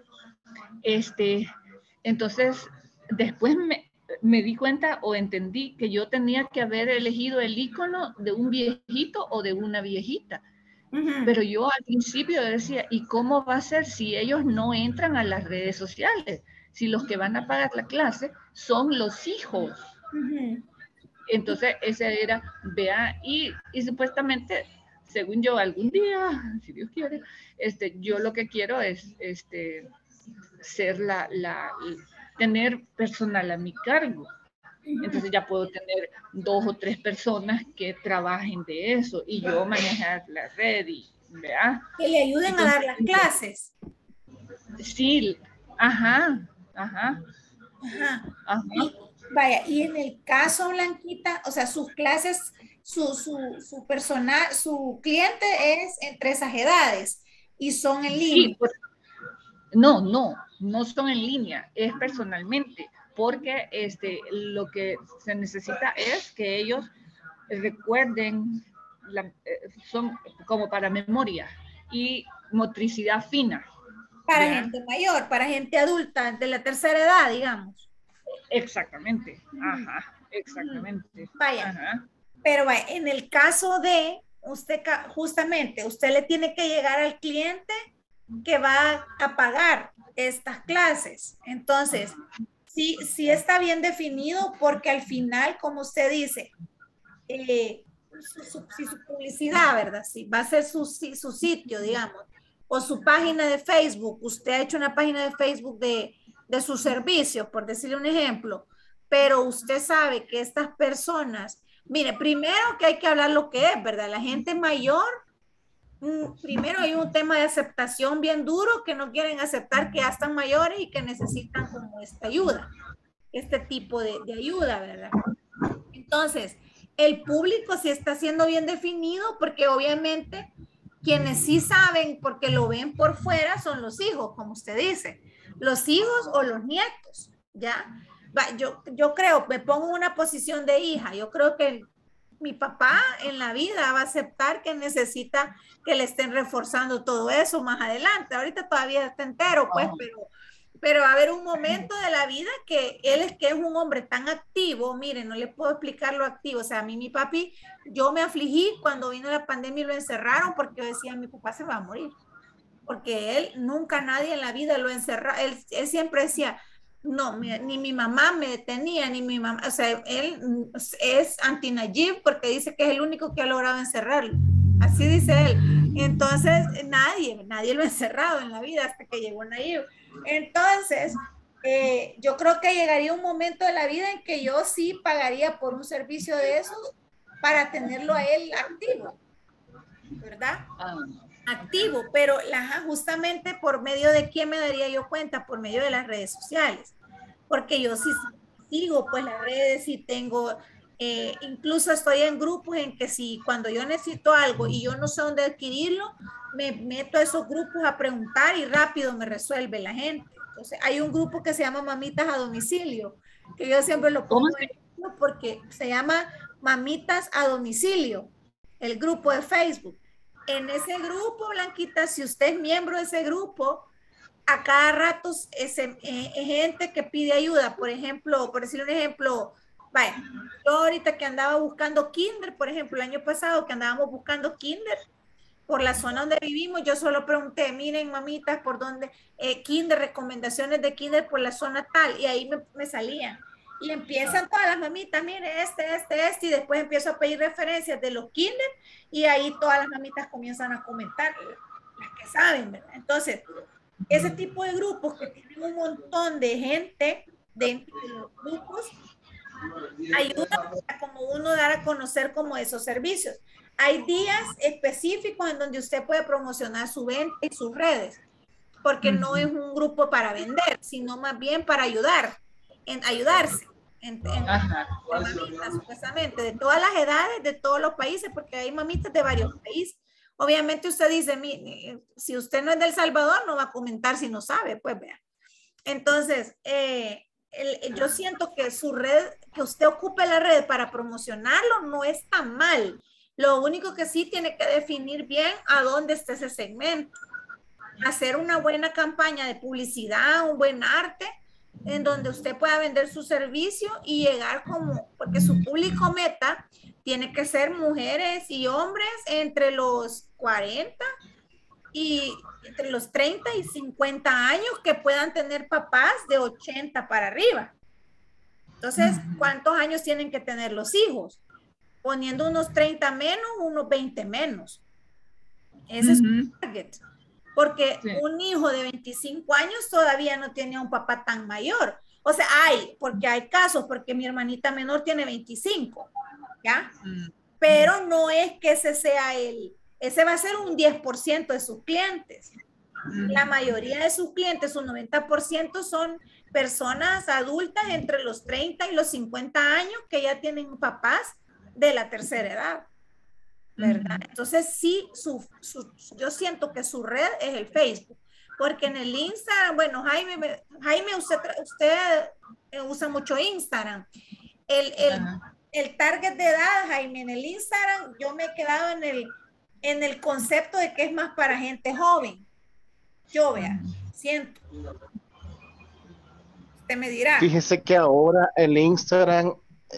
Entonces, después me di cuenta o entendí que yo tenía que haber elegido el icono de un viejito o de una viejita. Pero yo al principio decía, ¿y cómo va a ser si ellos no entran a las redes sociales? Si los que van a pagar la clase son los hijos. Entonces, ese era, vea, y supuestamente, según yo, algún día, si Dios quiere, yo lo que quiero es ser tener personal a mi cargo. Entonces ya puedo tener 2 o 3 personas que trabajen de eso y yo manejar la red y, ¿verdad? Que le ayuden entonces, a dar las clases. Sí, ajá. Y, vaya, y en el caso, Blanquita, o sea, sus clases, su personal, su cliente es entre esas edades y son en línea. Sí, no son en línea, es personalmente, porque lo que se necesita es que ellos recuerden, son como para memoria y motricidad fina. Para ¿verdad? Gente mayor, para gente adulta, de la tercera edad, digamos. Exactamente, exactamente. Vaya, pero vaya, en el caso de usted, justamente, usted le tiene que llegar al cliente que va a pagar estas clases. Entonces, sí está bien definido porque al final, como usted dice, si su publicidad, ¿verdad? Si va a ser su sitio, digamos, o su página de Facebook, usted ha hecho una página de Facebook de sus servicios, por decirle un ejemplo, pero usted sabe que estas personas, mire, primero que hay que hablar lo que es, ¿verdad? La gente mayor, primero hay un tema de aceptación bien duro, que no quieren aceptar que ya están mayores y que necesitan como esta ayuda, este tipo de ayuda, ¿verdad? Entonces, el público sí está siendo bien definido, porque obviamente quienes sí saben, porque lo ven por fuera, son los hijos, como usted dice, los hijos o los nietos, ¿ya? Yo creo, me pongo en una posición de hija, yo creo que mi papá en la vida va a aceptar que necesita que le estén reforzando todo eso más adelante. Ahorita todavía está entero, pues, pero va a haber un momento de la vida que él es que es un hombre tan activo, miren, no le puedo explicar lo activo, o sea, a mí mi papi, yo me afligí cuando vino la pandemia y lo encerraron, porque yo decía, mi papá se va a morir, porque él nunca nadie en la vida lo encerró, él siempre decía, no, ni mi mamá me detenía, ni mi mamá, o sea, él es anti-Nayib porque dice que es el único que ha logrado encerrarlo, así dice él. Entonces, nadie lo ha encerrado en la vida hasta que llegó Nayib. Entonces, yo creo que llegaría un momento de la vida en que yo sí pagaría por un servicio de esos para tenerlo a él activo, ¿verdad? Activo, pero justamente por medio de quién me daría yo cuenta, por medio de las redes sociales, porque yo sí sigo pues las redes y tengo, incluso estoy en grupos en que si cuando yo necesito algo y yo no sé dónde adquirirlo, me meto a esos grupos a preguntar y rápido me resuelve la gente. Entonces hay un grupo que se llama Mamitas a Domicilio, que yo siempre lo pongo porque se llama Mamitas a Domicilio, el grupo de Facebook. En ese grupo, Blanquita, si usted es miembro de ese grupo, a cada rato es gente que pide ayuda. Por ejemplo, por decir un ejemplo, vaya, yo ahorita que andaba buscando kinder, por ejemplo, el año pasado que andábamos buscando kinder, por la zona donde vivimos, yo solo pregunté, miren mamitas, por dónde, kinder, recomendaciones de kinder por la zona tal, y ahí me salían. Y empiezan todas las mamitas, mire, y después empiezo a pedir referencias de los kinder, y ahí todas las mamitas comienzan a comentar, las que saben, ¿verdad? Entonces, ese tipo de grupos que tienen un montón de gente dentro de los grupos, ayuda a como uno dar a conocer como esos servicios. Hay días específicos en donde usted puede promocionar su venta y sus redes, porque no es un grupo para vender, sino más bien para ayudarse. Mamitas, supuestamente, de todas las edades, de todos los países, porque hay mamitas de varios países. Obviamente usted dice, si usted no es del Salvador, no va a comentar si no sabe, pues vea. Entonces, yo siento que su red, que usted ocupe la red para promocionarlo, no es tan mal. Lo único que sí tiene que definir bien a dónde está ese segmento. Hacer una buena campaña de publicidad, un buen arte, en donde usted pueda vender su servicio y llegar como, porque su público meta tiene que ser mujeres y hombres entre los 40 y entre los 30 y 50 años que puedan tener papás de 80 para arriba. Entonces, ¿cuántos años tienen que tener los hijos? Poniendo unos 30 menos, unos 20 menos. Ese es un target. Porque un hijo de 25 años todavía no tiene a un papá tan mayor. O sea, porque hay casos, porque mi hermanita menor tiene 25, ¿ya? Pero no es que ese sea ese va a ser un 10% de sus clientes. La mayoría de sus clientes, un 90% son personas adultas entre los 30 y los 50 años que ya tienen papás de la tercera edad, ¿verdad? Entonces sí, yo siento que su red es el Facebook, porque en el Instagram, bueno, Jaime, usted usa mucho Instagram. El target de edad, Jaime, en el Instagram, yo me he quedado en el concepto de que es más para gente joven. Yo siento. Usted me dirá. Fíjese que ahora el Instagram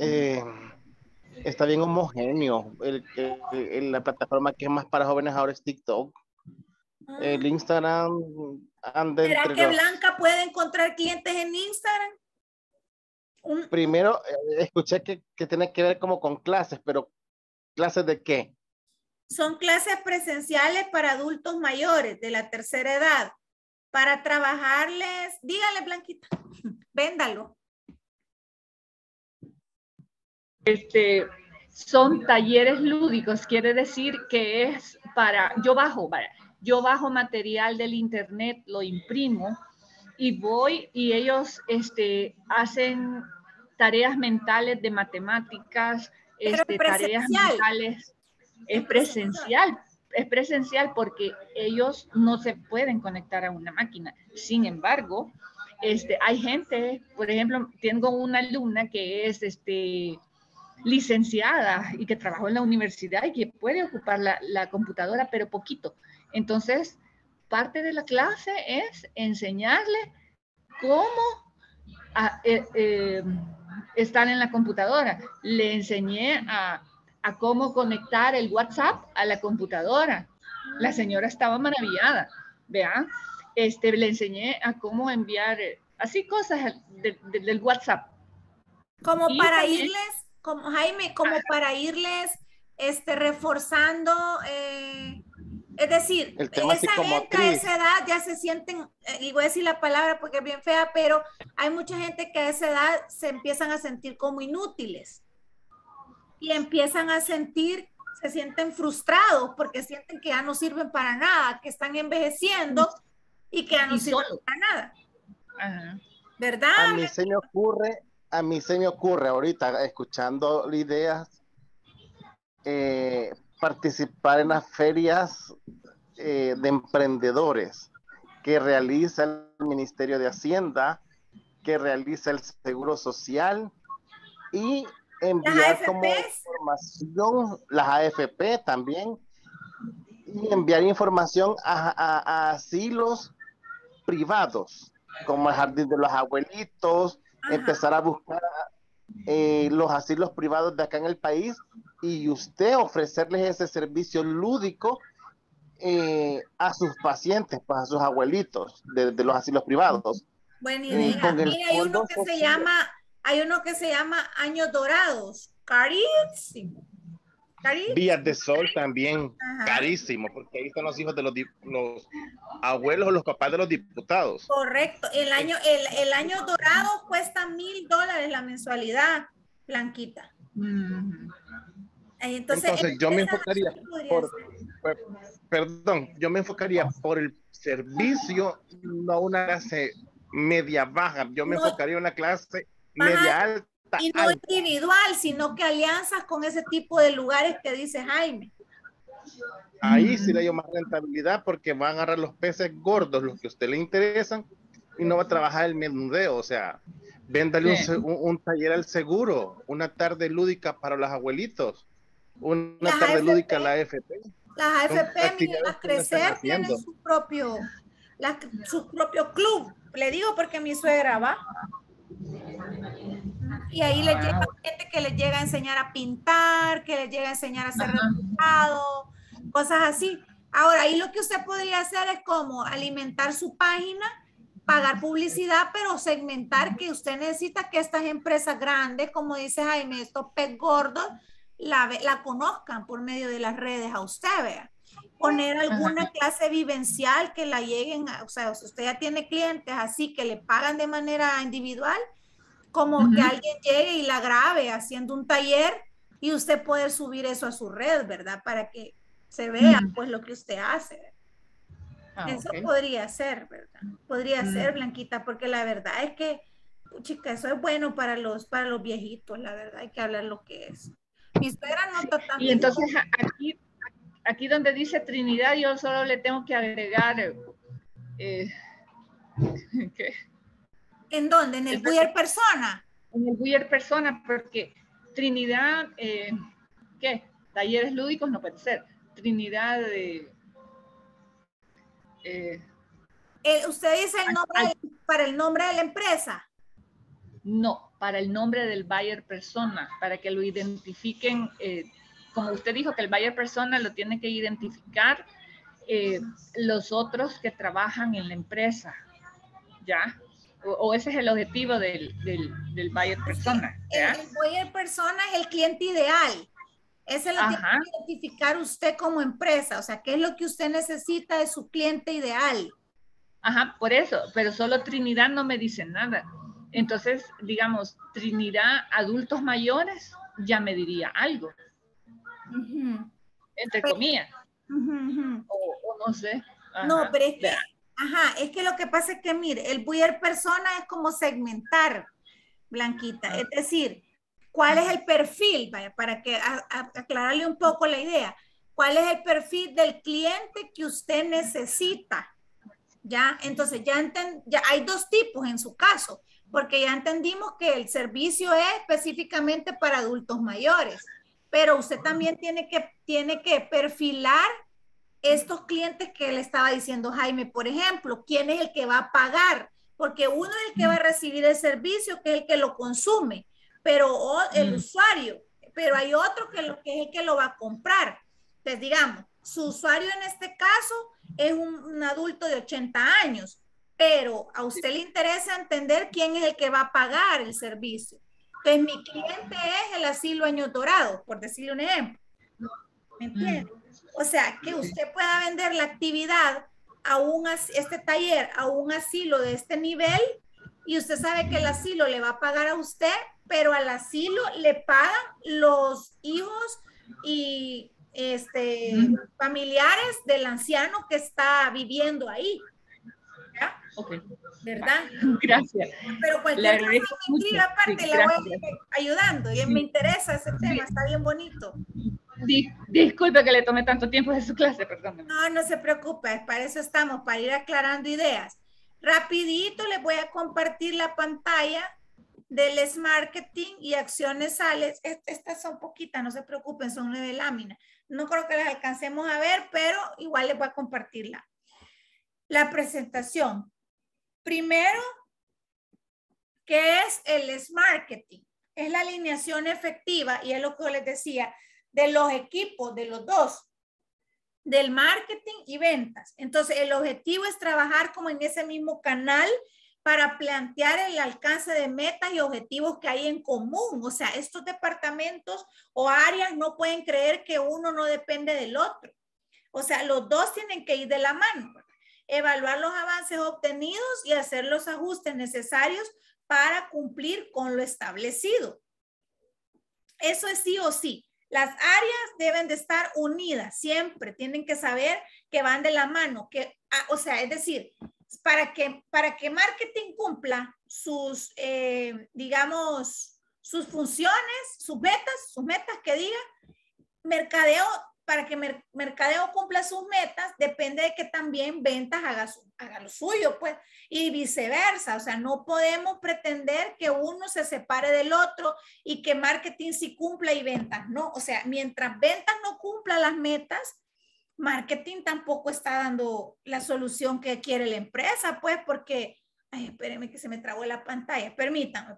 está bien homogéneo. La plataforma que es más para jóvenes ahora es TikTok. El Instagram anda ¿Será que Blanca puede encontrar clientes en Instagram? Primero, escuché que tiene que ver como con clases, pero ¿Clases de qué? Son clases presenciales para adultos mayores de la tercera edad, para trabajarles, dígale Blanquita, véndalo. Son talleres lúdicos, quiere decir que es para, yo bajo material del internet, lo imprimo y voy y ellos hacen tareas mentales de matemáticas, tareas mentales. Es presencial porque ellos no se pueden conectar a una máquina. Sin embargo, hay gente, por ejemplo, tengo una alumna que es licenciada y que trabajó en la universidad y que puede ocupar la computadora, pero poquito. Entonces, parte de la clase es enseñarle cómo estar en la computadora. Le enseñé a cómo conectar el WhatsApp a la computadora. La señora estaba maravillada, ¿vea? Le enseñé a cómo enviar, así cosas del WhatsApp. Como y para también, irles, como Jaime, como para irles reforzando, es decir, El tema esa gente a psicomotriz. esa edad ya se sienten, y voy a decir la palabra porque es bien fea, pero hay mucha gente que a esa edad se empiezan a sentir como inútiles y empiezan a sentir, se sienten frustrados porque sienten que ya no sirven para nada, que están envejeciendo y que ya no sirven para nada. Ajá. ¿Verdad? A mí se me ocurre ahorita, escuchando ideas, participar en las ferias de emprendedores que realiza el Ministerio de Hacienda, que realiza el Seguro Social y enviar como información, las AFP también, y enviar información a asilos privados, como el Jardín de los Abuelitos. Ajá. Empezar a buscar los asilos privados de acá en el país y usted ofrecerles ese servicio lúdico a sus pacientes, pues, a sus abuelitos de los asilos privados. Buena idea. Mira, hay uno que se llama Años Dorados, carísimo. Vías de Sol también, ajá, carísimo, porque ahí están los hijos de los abuelos o los papás de los diputados. Correcto. El año dorado cuesta $1,000 la mensualidad, Blanquita. Entonces yo me enfocaría yo me enfocaría por el servicio, no una clase media baja. Yo me enfocaría en una clase media alta. Y no individual, sino que alianzas con ese tipo de lugares que dice Jaime. Ahí sí le dio más rentabilidad porque van a agarrar los peces gordos, los que a usted le interesan, y no va a trabajar el menudeo. O sea, véndale un taller al seguro, una tarde lúdica para los abuelitos, una tarde lúdica a la AFP. Las AFP, a crecer, tienen su propio club. Le digo porque mi suegra va. Y ahí les llega gente que les llega a enseñar a pintar, que les llega a enseñar a hacer reciclado, cosas así. Ahora, ahí lo que usted podría hacer es como alimentar su página, pagar publicidad, pero segmentar que usted necesita que estas empresas grandes, como dice Jaime, estos pez gordos, la conozcan por medio de las redes a usted, vea. Poner alguna clase vivencial que la lleguen, o sea, si usted ya tiene clientes así que le pagan de manera individual, como que alguien llegue y la grabe haciendo un taller y usted poder subir eso a su red, ¿verdad? Para que se vea pues lo que usted hace. Eso podría ser, ¿verdad? Podría ser, Blanquita, porque la verdad es que, chica, eso es bueno para los viejitos, la verdad, hay que hablar lo que es. Mi suegra no está tan... Y entonces aquí donde dice Trinidad, yo solo le tengo que agregar... ¿qué? ¿En dónde? ¿En el Buyer Persona? En el Buyer Persona, porque Trinidad, ¿qué? Talleres lúdicos no puede ser. Trinidad ¿usted dice el nombre para el nombre de la empresa? No, para el nombre del Buyer Persona, para que lo identifiquen, como usted dijo que el Buyer Persona lo tiene que identificar los otros que trabajan en la empresa, ¿ya? O ese es el objetivo del Buyer Persona. El Buyer Persona es el cliente ideal. Ese lo tiene que identificar usted como empresa, o sea, ¿qué es lo que usted necesita de su cliente ideal? Ajá, por eso, pero solo Trinidad no me dice nada. Entonces, digamos, Trinidad, adultos mayores, ya me diría algo. Entre comillas. O no sé. Ajá. No, pero es que, es que lo que pasa es que, mire, el buyer persona es como segmentar, Blanquita. Es decir, ¿cuál es el perfil? Vaya, para que aclararle un poco la idea. ¿Cuál es el perfil del cliente que usted necesita? ¿Ya? Entonces, ya hay dos tipos en su caso, porque ya entendimos que el servicio es específicamente para adultos mayores, pero usted también tiene que perfilar estos clientes que le estaba diciendo Jaime, por ejemplo, ¿quién es el que va a pagar? Porque uno es el que va a recibir el servicio, que es el que lo consume, pero el usuario, pero hay otro que es el que lo va a comprar. Entonces, digamos, su usuario en este caso es un adulto de 80 años, pero a usted le interesa entender quién es el que va a pagar el servicio. Entonces, mi cliente es el asilo Años Dorados, por decirle un ejemplo. ¿Me entiende? O sea, que usted pueda vender la actividad este taller a un asilo de este nivel y usted sabe que el asilo le va a pagar a usted, pero al asilo le pagan los hijos y familiares del anciano que está viviendo ahí. ¿Ya? Okay. ¿Verdad? Gracias. Pero cualquier cosa me escribe aparte, la voy a ir ayudando. Y me interesa ese tema, está bien bonito. Disculpe que le tome tanto tiempo de su clase, perdón. No, no se preocupe, para eso estamos, para ir aclarando ideas. Rapidito les voy a compartir la pantalla del Marketing y acciones sales. Estas son poquitas, no se preocupen, son 9 láminas. No creo que las alcancemos a ver, pero igual les voy a compartirla. La presentación. Primero, ¿qué es el Marketing? Es la alineación efectiva, y es lo que yo les decía, de los equipos, de los dos, del marketing y ventas. Entonces, el objetivo es trabajar como en ese mismo canal para plantear el alcance de metas y objetivos que hay en común. O sea, estos departamentos o áreas no pueden creer que uno no depende del otro. O sea, los dos tienen que ir de la mano. Evaluar los avances obtenidos y hacer los ajustes necesarios para cumplir con lo establecido. Eso es sí o sí. Las áreas deben de estar unidas, siempre tienen que saber que van de la mano, o sea, es decir, para que marketing cumpla sus, digamos, sus funciones, sus metas que diga, mercadeo, para que mercadeo cumpla sus metas, depende de que también ventas haga lo suyo, pues, y viceversa. O sea, no podemos pretender que uno se separe del otro y que marketing sí cumpla y ventas no. O sea, mientras ventas no cumpla las metas, marketing tampoco está dando la solución que quiere la empresa, pues, porque, ay, espérenme que se me trabó la pantalla. Permítanme.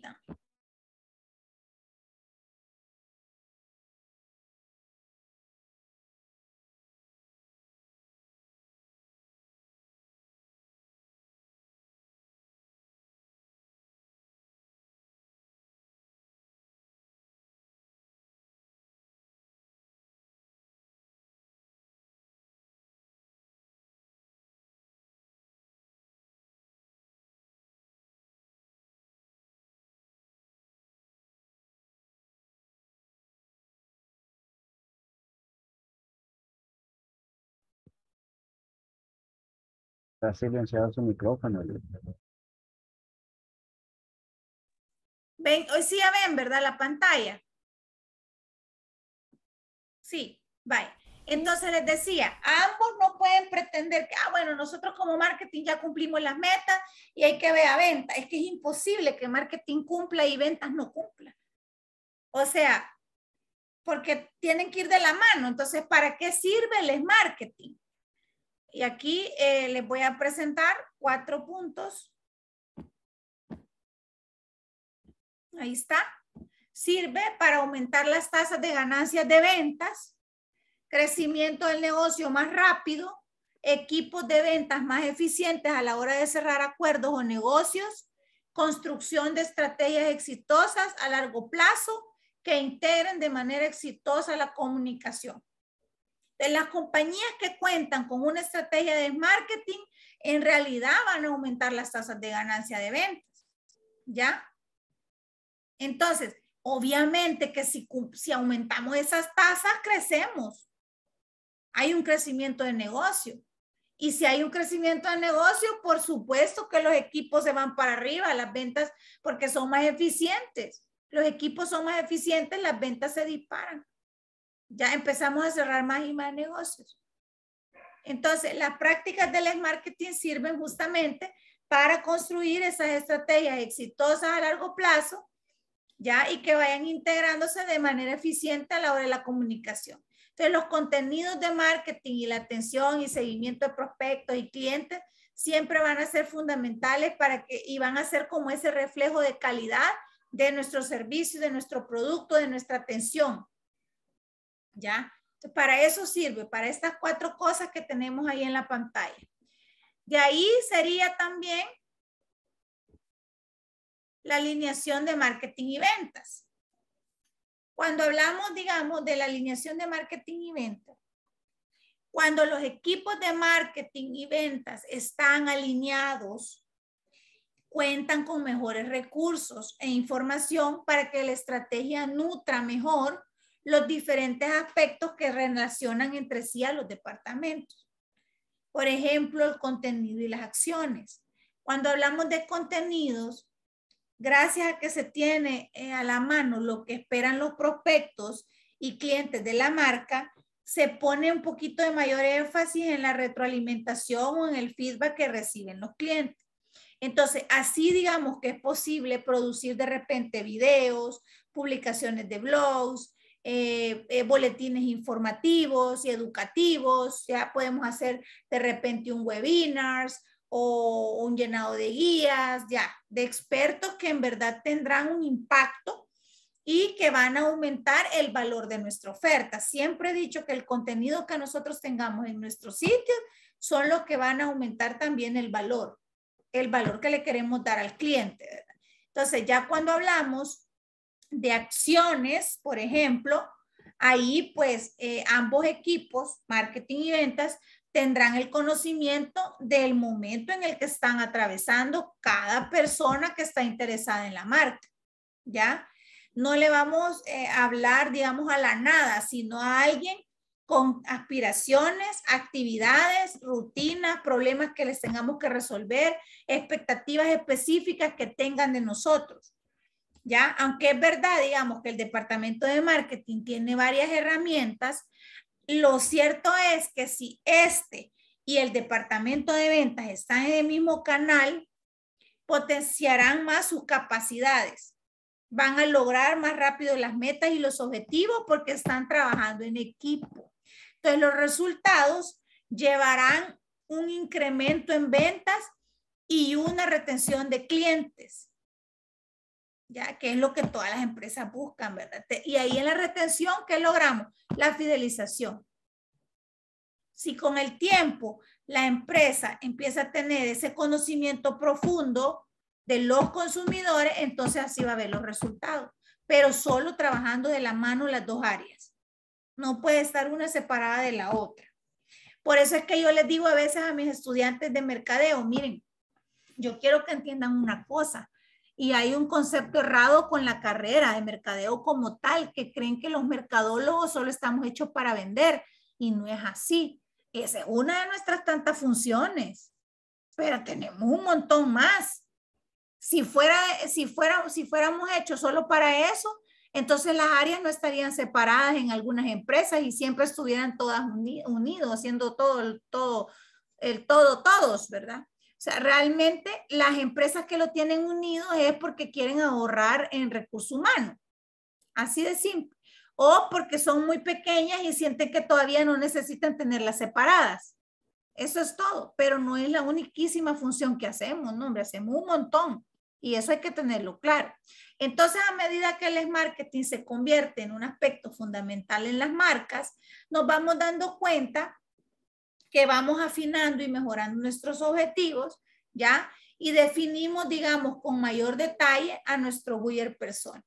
Está silenciado su micrófono. Ven, hoy sí ya ven, ¿verdad? La pantalla. Sí, bye. Entonces les decía, ambos no pueden pretender que, bueno, nosotros como marketing ya cumplimos las metas y hay que ver a venta. Es que es imposible que marketing cumpla y ventas no cumpla. O sea, porque tienen que ir de la mano. Entonces, ¿para qué sirve el marketing? Y aquí les voy a presentar 4 puntos. Ahí está. Sirve para aumentar las tasas de ganancias de ventas, crecimiento del negocio más rápido, equipos de ventas más eficientes a la hora de cerrar acuerdos o negocios, construcción de estrategias exitosas a largo plazo, que integren de manera exitosa la comunicación. De las compañías que cuentan con una estrategia de marketing, en realidad van a aumentar las tasas de ganancia de ventas, ¿ya? Entonces, obviamente que si aumentamos esas tasas, crecemos. Hay un crecimiento de negocio. Y si hay un crecimiento de negocio, por supuesto que los equipos se van para arriba, las ventas, porque son más eficientes. Los equipos son más eficientes, las ventas se disparan. Ya empezamos a cerrar más y más negocios. Entonces, las prácticas del marketing sirven justamente para construir esas estrategias exitosas a largo plazo, ya, y que vayan integrándose de manera eficiente a la hora de la comunicación. Entonces, los contenidos de marketing y la atención y seguimiento de prospectos y clientes siempre van a ser fundamentales y van a ser como ese reflejo de calidad de nuestro servicio, de nuestro producto, de nuestra atención. ¿Ya? Entonces, para eso sirve, para estas 4 cosas que tenemos ahí en la pantalla. De ahí sería también la alineación de marketing y ventas. Cuando hablamos, digamos, de la alineación de marketing y ventas, cuando los equipos de marketing y ventas están alineados, cuentan con mejores recursos e información para que la estrategia nutra mejor los diferentes aspectos que relacionan entre sí a los departamentos. Por ejemplo, el contenido y las acciones. Cuando hablamos de contenidos, gracias a que se tiene a la mano lo que esperan los prospectos y clientes de la marca, se pone un poquito de mayor énfasis en la retroalimentación o en el feedback que reciben los clientes. Entonces, así digamos que es posible producir de repente videos, publicaciones de blogs, boletines informativos y educativos. Ya podemos hacer de repente un webinars o un llenado de guías, ya, de expertos que en verdad tendrán un impacto y que van a aumentar el valor de nuestra oferta. Siempre he dicho que el contenido que nosotros tengamos en nuestros sitios son los que van a aumentar también el valor que le queremos dar al cliente, ¿verdad? Entonces, ya cuando hablamos de acciones, por ejemplo, ahí pues ambos equipos, marketing y ventas, tendrán el conocimiento del momento en el que están atravesando cada persona que está interesada en la marca, ¿ya? No le vamos a hablar, digamos, a la nada, sino a alguien con aspiraciones, actividades, rutinas, problemas que les tengamos que resolver, expectativas específicas que tengan de nosotros. ¿Ya? Aunque es verdad, digamos, que el departamento de marketing tiene varias herramientas, lo cierto es que si este y el departamento de ventas están en el mismo canal, potenciarán más sus capacidades. Van a lograr más rápido las metas y los objetivos porque están trabajando en equipo. Entonces, los resultados llevarán un incremento en ventas y una retención de clientes. Ya que es lo que todas las empresas buscan, ¿verdad? Y ahí en la retención, ¿qué logramos? La fidelización. Si con el tiempo la empresa empieza a tener ese conocimiento profundo de los consumidores, entonces así va a ver los resultados, pero solo trabajando de la mano las 2 áreas. No puede estar una separada de la otra. Por eso es que yo les digo a veces a mis estudiantes de mercadeo, miren, yo quiero que entiendan una cosa. Y hay un concepto errado con la carrera de mercadeo como tal, que creen que los mercadólogos solo estamos hechos para vender y no es así. Esa es una de nuestras tantas funciones, pero tenemos un montón más. Si fuéramos hechos solo para eso, entonces las áreas no estarían separadas en algunas empresas y siempre estuvieran todas unidos, haciendo todos, ¿verdad? O sea, realmente las empresas que lo tienen unido es porque quieren ahorrar en recursos humanos. Así de simple. O porque son muy pequeñas y sienten que todavía no necesitan tenerlas separadas. Eso es todo, pero no es la uniquísima función que hacemos, no, hombre, hacemos un montón y eso hay que tenerlo claro. Entonces, a medida que el marketing se convierte en un aspecto fundamental en las marcas, nos vamos dando cuenta que vamos afinando y mejorando nuestros objetivos, ¿ya? Y definimos, digamos, con mayor detalle a nuestro buyer persona.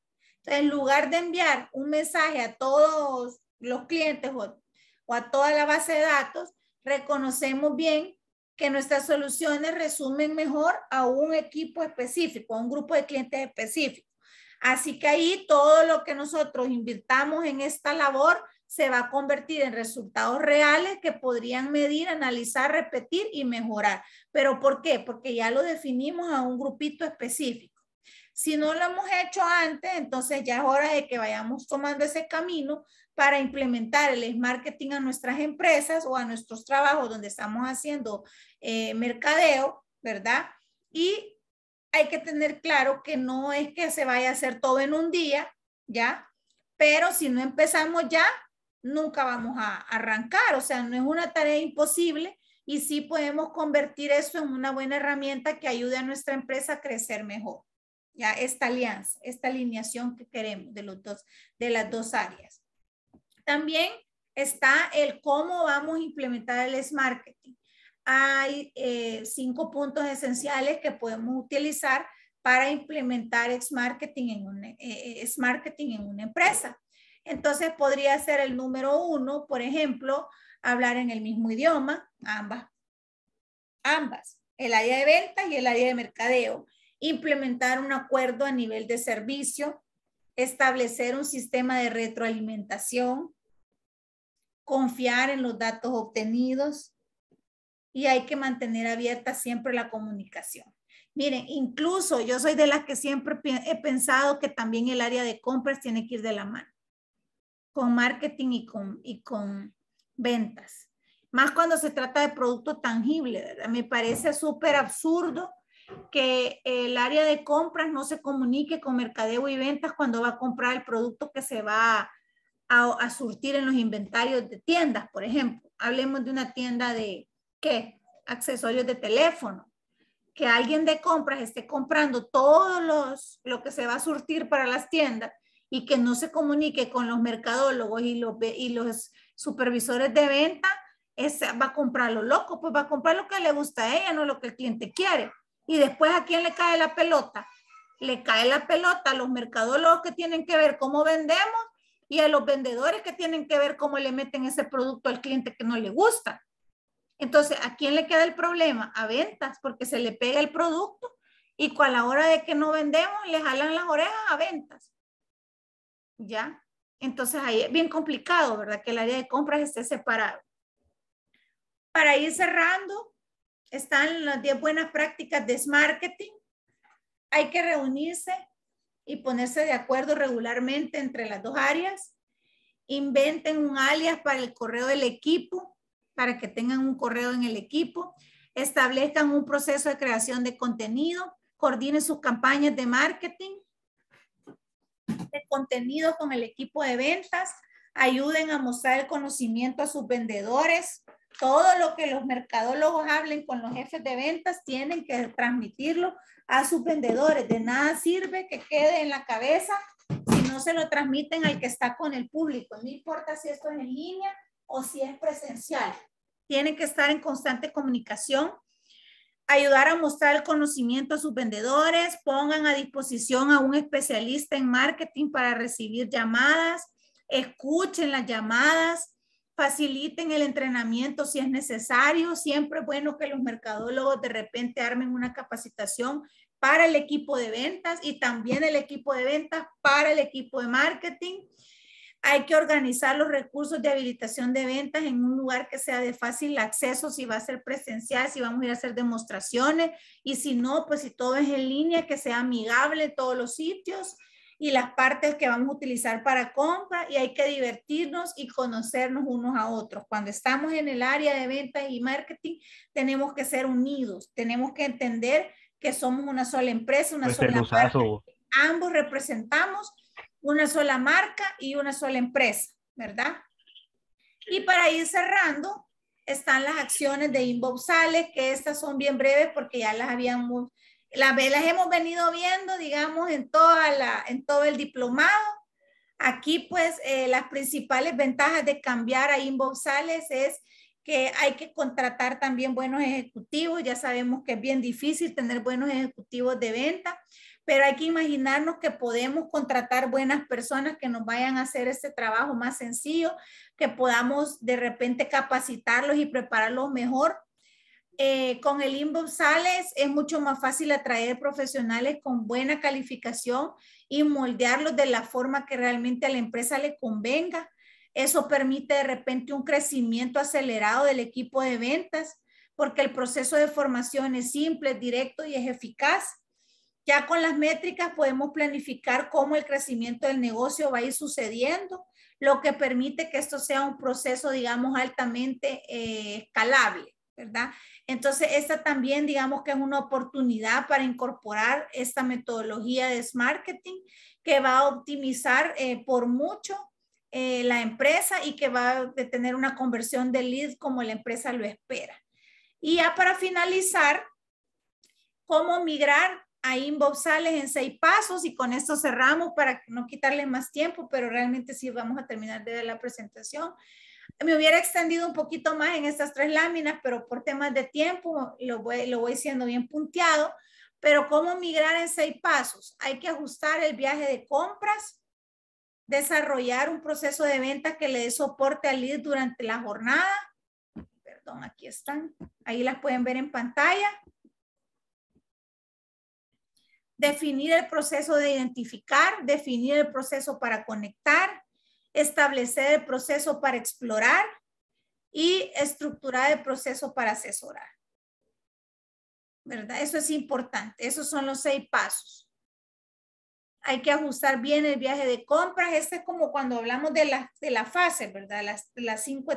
Entonces, en lugar de enviar un mensaje a todos los clientes o a toda la base de datos, reconocemos bien que nuestras soluciones resumen mejor a un equipo específico, a un grupo de clientes específicos. Así que ahí todo lo que nosotros invirtamos en esta labor se va a convertir en resultados reales que podrían medir, analizar, repetir y mejorar. ¿Pero por qué? Porque ya lo definimos a un grupito específico. Si no lo hemos hecho antes, entonces ya es hora de que vayamos tomando ese camino para implementar el marketing a nuestras empresas o a nuestros trabajos donde estamos haciendo mercadeo, ¿verdad? Y hay que tener claro que no es que se vaya a hacer todo en un día, ¿ya? Pero si no empezamos ya, nunca vamos a arrancar. O sea, no es una tarea imposible y sí podemos convertir eso en una buena herramienta que ayude a nuestra empresa a crecer mejor. Ya, esta alianza, esta alineación que queremos de las dos áreas. También está el cómo vamos a implementar el marketing. Hay 5 puntos esenciales que podemos utilizar para implementar marketing en una empresa. Entonces podría ser el número 1, por ejemplo, hablar en el mismo idioma, ambas, el área de ventas y el área de mercadeo, implementar un acuerdo a nivel de servicio, establecer un sistema de retroalimentación, confiar en los datos obtenidos y hay que mantener abierta siempre la comunicación. Miren, incluso yo soy de las que siempre he pensado que también el área de compras tiene que ir de la mano con marketing y con ventas. Más cuando se trata de producto tangible, ¿verdad? Me parece súper absurdo que el área de compras no se comunique con mercadeo y ventas cuando va a comprar el producto que se va a surtir en los inventarios de tiendas, por ejemplo. Hablemos de una tienda de, ¿qué? Accesorios de teléfono. Que alguien de compras esté comprando todos lo que se va a surtir para las tiendas y que no se comunique con los mercadólogos y los supervisores de venta, va a comprar lo loco, pues va a comprar lo que le gusta a ella, no lo que el cliente quiere. Y después, ¿a quién le cae la pelota? Le cae la pelota a los mercadólogos que tienen que ver cómo vendemos y a los vendedores que tienen que ver cómo le meten ese producto al cliente que no le gusta. Entonces, ¿a quién le queda el problema? A ventas, porque se le pega el producto y a la hora de que no vendemos, le jalan las orejas a ventas. ¿Ya? Entonces, ahí es bien complicado, ¿verdad? Que el área de compras esté separado. Para ir cerrando, están las 10 buenas prácticas de marketing. Hay que reunirse y ponerse de acuerdo regularmente entre las dos áreas. Inventen un alias para el correo del equipo, para que tengan un correo en el equipo. Establezcan un proceso de creación de contenido. Coordinen sus campañas de marketing, de contenido con el equipo de ventas. Ayuden a mostrar el conocimiento a sus vendedores. Todo lo que los mercadólogos hablen con los jefes de ventas tienen que transmitirlo a sus vendedores. De nada sirve que quede en la cabeza si no se lo transmiten al que está con el público. No importa si esto es en línea o si es presencial. Tienen que estar en constante comunicación. Ayudar a mostrar el conocimiento a sus vendedores. Pongan a disposición a un especialista en marketing para recibir llamadas. Escuchen las llamadas. Faciliten el entrenamiento si es necesario. Siempre es bueno que los mercadólogos de repente armen una capacitación para el equipo de ventas y también el equipo de ventas para el equipo de marketing. Hay que organizar los recursos de habilitación de ventas en un lugar que sea de fácil acceso, si va a ser presencial, si vamos a ir a hacer demostraciones y si no, pues si todo es en línea, que sea amigable en todos los sitios y las partes que vamos a utilizar para compra y hay que divertirnos y conocernos unos a otros. Cuando estamos en el área de ventas y marketing, tenemos que ser unidos, tenemos que entender que somos una sola empresa, una sola marca. Ambos representamos una sola marca y una sola empresa, ¿verdad? Y para ir cerrando, están las acciones de inbox sales, que estas son bien breves porque ya las hemos venido viendo, digamos, en todo el diplomado. Aquí, pues, las principales ventajas de cambiar a inbox sales es que hay que contratar también buenos ejecutivos. Ya sabemos que es bien difícil tener buenos ejecutivos de venta, pero hay que imaginarnos que podemos contratar buenas personas que nos vayan a hacer este trabajo más sencillo, que podamos de repente capacitarlos y prepararlos mejor. Con el Inbox Sales es mucho más fácil atraer profesionales con buena calificación y moldearlos de la forma que realmente a la empresa le convenga. Eso permite de repente un crecimiento acelerado del equipo de ventas, porque el proceso de formación es simple, directo y es eficaz. Ya con las métricas podemos planificar cómo el crecimiento del negocio va a ir sucediendo, lo que permite que esto sea un proceso, digamos, altamente escalable, ¿verdad? Entonces, esta también, digamos que es una oportunidad para incorporar esta metodología de marketing que va a optimizar por mucho la empresa y que va a tener una conversión de leads como la empresa lo espera. Y ya para finalizar, cómo migrar a Inbox Sales en 6 pasos, y con esto cerramos para no quitarles más tiempo, pero realmente sí vamos a terminar de ver la presentación. Me hubiera extendido un poquito más en estas 3 láminas, pero por temas de tiempo lo voy siendo bien punteado. Pero cómo migrar en 6 pasos. Hay que ajustar el viaje de compras, desarrollar un proceso de venta que le dé soporte al lead durante la jornada. Perdón, aquí están. Ahí las pueden ver en pantalla. Definir el proceso de identificar, definir el proceso para conectar, establecer el proceso para explorar y estructurar el proceso para asesorar. ¿Verdad? Eso es importante. Esos son los 6 pasos. Hay que ajustar bien el viaje de compras. Este es como cuando hablamos de la fase, ¿verdad? De las 5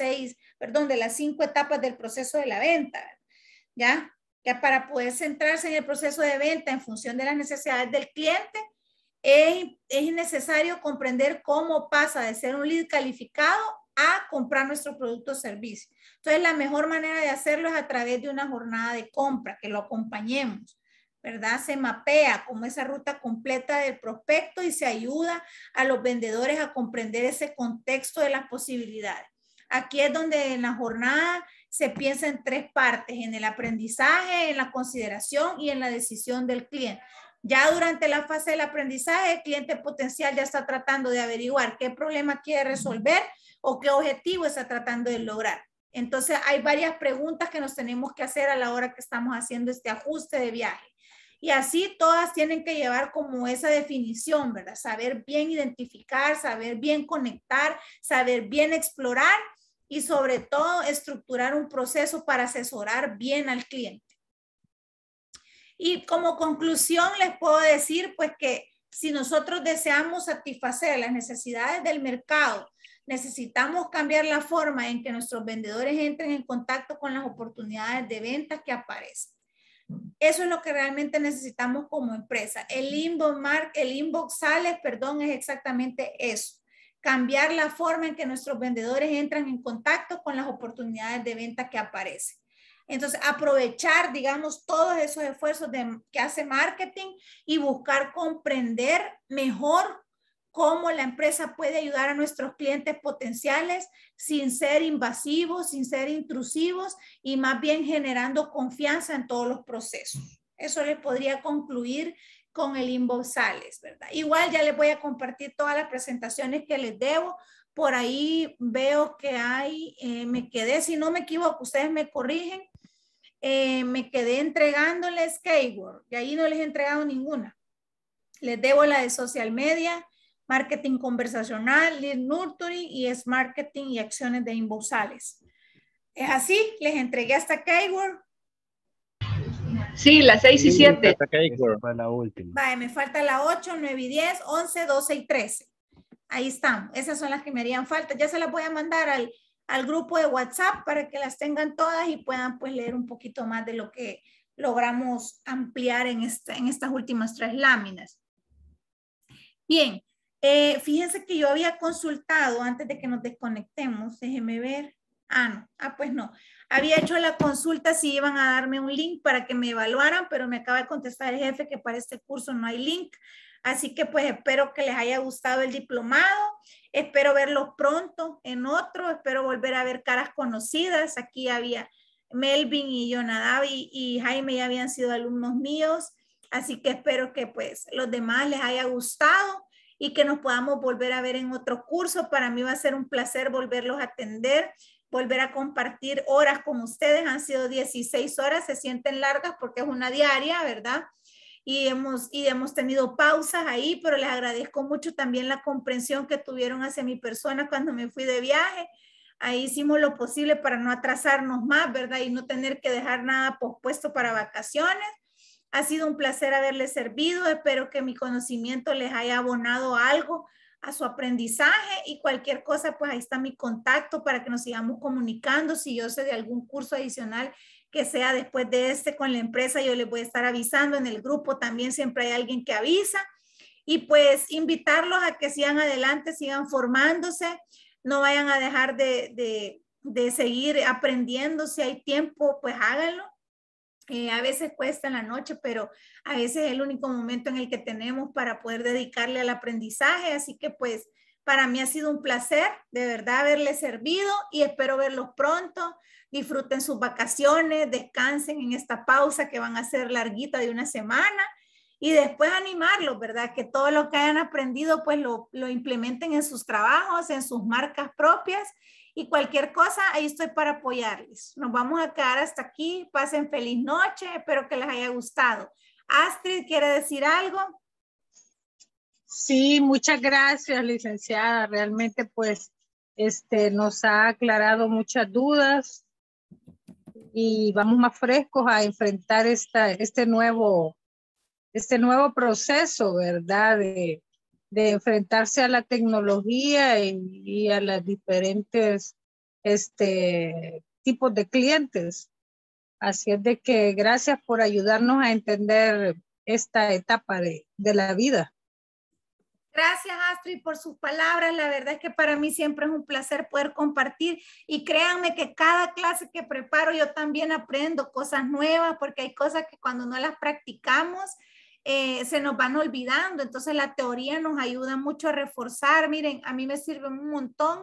etapas del proceso de la venta, ¿ya? Ya para poder centrarse en el proceso de venta en función de las necesidades del cliente, es necesario comprender cómo pasa de ser un lead calificado a comprar nuestro producto o servicio. Entonces, la mejor manera de hacerlo es a través de una jornada de compra, que lo acompañemos, ¿verdad? Se mapea como esa ruta completa del prospecto y se ayuda a los vendedores a comprender ese contexto de las posibilidades. Aquí es donde en la jornada se piensa en 3 partes, en el aprendizaje, en la consideración y en la decisión del cliente. Ya durante la fase del aprendizaje, el cliente potencial ya está tratando de averiguar qué problema quiere resolver o qué objetivo está tratando de lograr. Entonces, hay varias preguntas que nos tenemos que hacer a la hora que estamos haciendo este ajuste de viaje. Y así todas tienen que llevar como esa definición, ¿verdad? Saber bien identificar, saber bien conectar, saber bien explorar y sobre todo estructurar un proceso para asesorar bien al cliente. Y como conclusión les puedo decir pues que si nosotros deseamos satisfacer las necesidades del mercado, necesitamos cambiar la forma en que nuestros vendedores entren en contacto con las oportunidades de venta que aparecen. Eso es lo que realmente necesitamos como empresa. El Inbox Sales, es exactamente eso. Cambiar la forma en que nuestros vendedores entran en contacto con las oportunidades de venta que aparecen. Entonces, aprovechar, digamos, todos esos esfuerzos que hace marketing y buscar comprender mejor cómo la empresa puede ayudar a nuestros clientes potenciales sin ser invasivos, sin ser intrusivos y más bien generando confianza en todos los procesos. Eso les podría concluir con el Inbox Sales, ¿verdad? Igual ya les voy a compartir todas las presentaciones que les debo. Por ahí veo que hay, me quedé, si no me equivoco, ustedes me corrigen, me quedé entregándoles Keyword y ahí no les he entregado ninguna. Les debo la de social media, marketing conversacional, lead nurturing y es marketing y acciones de Inbox Sales. ¿Es así? ¿Les entregué hasta Keyword? Sí, las 6 y 7. Fue la última. Vale, me falta la 8, 9 y 10, 11, 12 y 13. Ahí están. Esas son las que me harían falta. Ya se las voy a mandar al grupo de WhatsApp para que las tengan todas y puedan pues leer un poquito más de lo que logramos ampliar en estas últimas 3 láminas. Bien, fíjense que yo había consultado antes de que nos desconectemos. Déjenme ver. Pues no. Había hecho la consulta si iban a darme un link para que me evaluaran, pero me acaba de contestar el jefe que para este curso no hay link. Así que pues espero que les haya gustado el diplomado. Espero verlos pronto en otro. Espero volver a ver caras conocidas. Aquí había Melvin y Jonadab y Jaime ya habían sido alumnos míos. Así que espero que pues los demás les haya gustado y que nos podamos volver a ver en otro curso. Para mí va a ser un placer volverlos a atender, volver a compartir horas con ustedes. Han sido 16 horas, se sienten largas porque es una diaria, ¿verdad? Y hemos tenido pausas ahí, pero les agradezco mucho también la comprensión que tuvieron hacia mi persona cuando me fui de viaje. Ahí hicimos lo posible para no atrasarnos más, ¿verdad? Y no tener que dejar nada pospuesto para vacaciones. Ha sido un placer haberles servido. Espero que mi conocimiento les haya abonado algo a su aprendizaje y cualquier cosa, pues ahí está mi contacto para que nos sigamos comunicando. Si yo sé de algún curso adicional que sea después de este con la empresa, yo les voy a estar avisando. En el grupo también siempre hay alguien que avisa. Y pues invitarlos a que sigan adelante, sigan formándose, no vayan a dejar de seguir aprendiendo. Si hay tiempo, pues háganlo. A veces cuesta en la noche, pero a veces es el único momento en el que tenemos para poder dedicarle al aprendizaje. Así que pues para mí ha sido un placer de verdad haberles servido y espero verlos pronto. Disfruten sus vacaciones, descansen en esta pausa que van a ser larguita de una semana y después animarlos, ¿verdad? Que todo lo que hayan aprendido pues lo implementen en sus trabajos, en sus marcas propias. Y cualquier cosa, ahí estoy para apoyarles. Nos vamos a quedar hasta aquí. Pasen feliz noche. Espero que les haya gustado. Astrid, ¿quiere decir algo? Sí, muchas gracias, licenciada. Realmente, pues, nos ha aclarado muchas dudas y vamos más frescos a enfrentar este nuevo proceso, ¿verdad? De enfrentarse a la tecnología y a las diferentes tipos de clientes. Así es de que gracias por ayudarnos a entender esta etapa de la vida. Gracias, Astrid, por sus palabras. La verdad es que para mí siempre es un placer poder compartir y créanme que cada clase que preparo yo también aprendo cosas nuevas porque hay cosas que cuando no las practicamos se nos van olvidando. Entonces la teoría nos ayuda mucho a reforzar. Miren, a mí me sirve un montón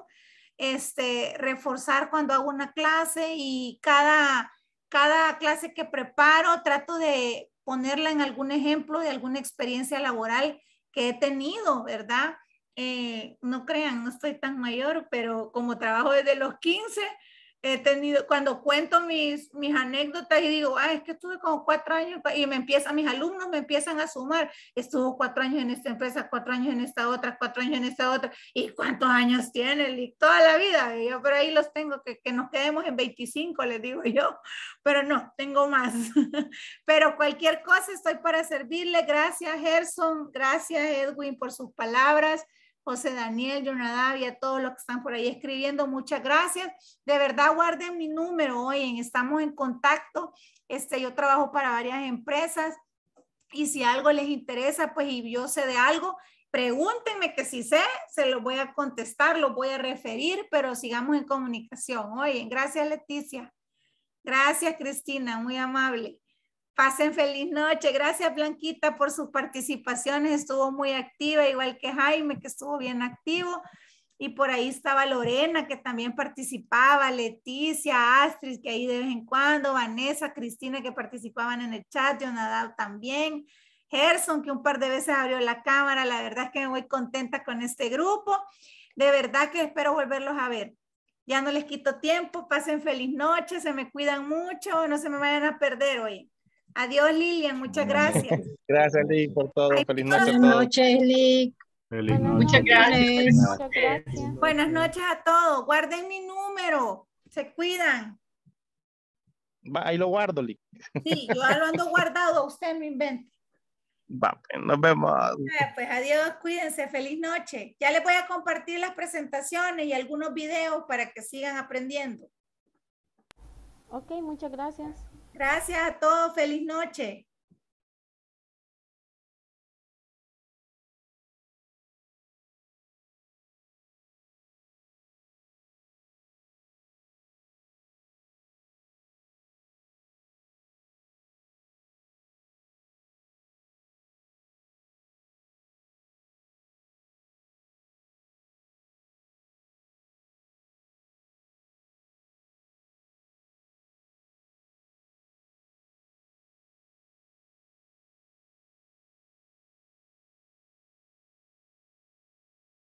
reforzar cuando hago una clase y cada clase que preparo trato de ponerla en algún ejemplo de alguna experiencia laboral que he tenido, ¿verdad? No crean, no estoy tan mayor, pero como trabajo desde los 15, he tenido, cuando cuento mis anécdotas y digo, es que estuve como 4 años y mis alumnos me empiezan a sumar, estuvo 4 años en esta empresa, 4 años en esta otra, 4 años en esta otra, ¿y cuántos años tiene? Y toda la vida, y yo por ahí los tengo, que nos quedemos en 25, les digo yo, pero no, tengo más. Pero cualquier cosa estoy para servirle. Gracias, Gerson, gracias, Edwin, por sus palabras. José Daniel, Jonadab y a todos los que están por ahí escribiendo, muchas gracias. De verdad, guarden mi número, oye, estamos en contacto. Yo trabajo para varias empresas y si algo les interesa, pues y yo sé de algo, pregúntenme que si sé, se lo voy a contestar, lo voy a referir, pero sigamos en comunicación. Oye, gracias, Leticia. Gracias, Cristina, muy amable. Pasen feliz noche. Gracias, Blanquita, por sus participaciones. Estuvo muy activa, igual que Jaime, que estuvo bien activo. Y por ahí estaba Lorena, que también participaba, Leticia, Astrid, que ahí de vez en cuando, Vanessa, Cristina, que participaban en el chat, Jonadab también, Gerson, que un par de veces abrió la cámara. La verdad es que me voy contenta con este grupo. De verdad que espero volverlos a ver. Ya no les quito tiempo. Pasen feliz noche, se me cuidan mucho, no se me vayan a perder hoy. Adiós, Lilian. Muchas gracias. Gracias, Lick, por todo. Feliz noche a Buenas todos. noches, Lick. Feliz Muchas gracias. Muchas gracias. Buenas noches a todos. Guarden mi número. Se cuidan. Ahí lo guardo, Lick. Sí, yo lo ando guardado. Usted no invente. Va, nos vemos. Pues adiós, cuídense. Feliz noche. Ya les voy a compartir las presentaciones y algunos videos para que sigan aprendiendo. Ok, muchas gracias. Gracias a todos. Feliz noche.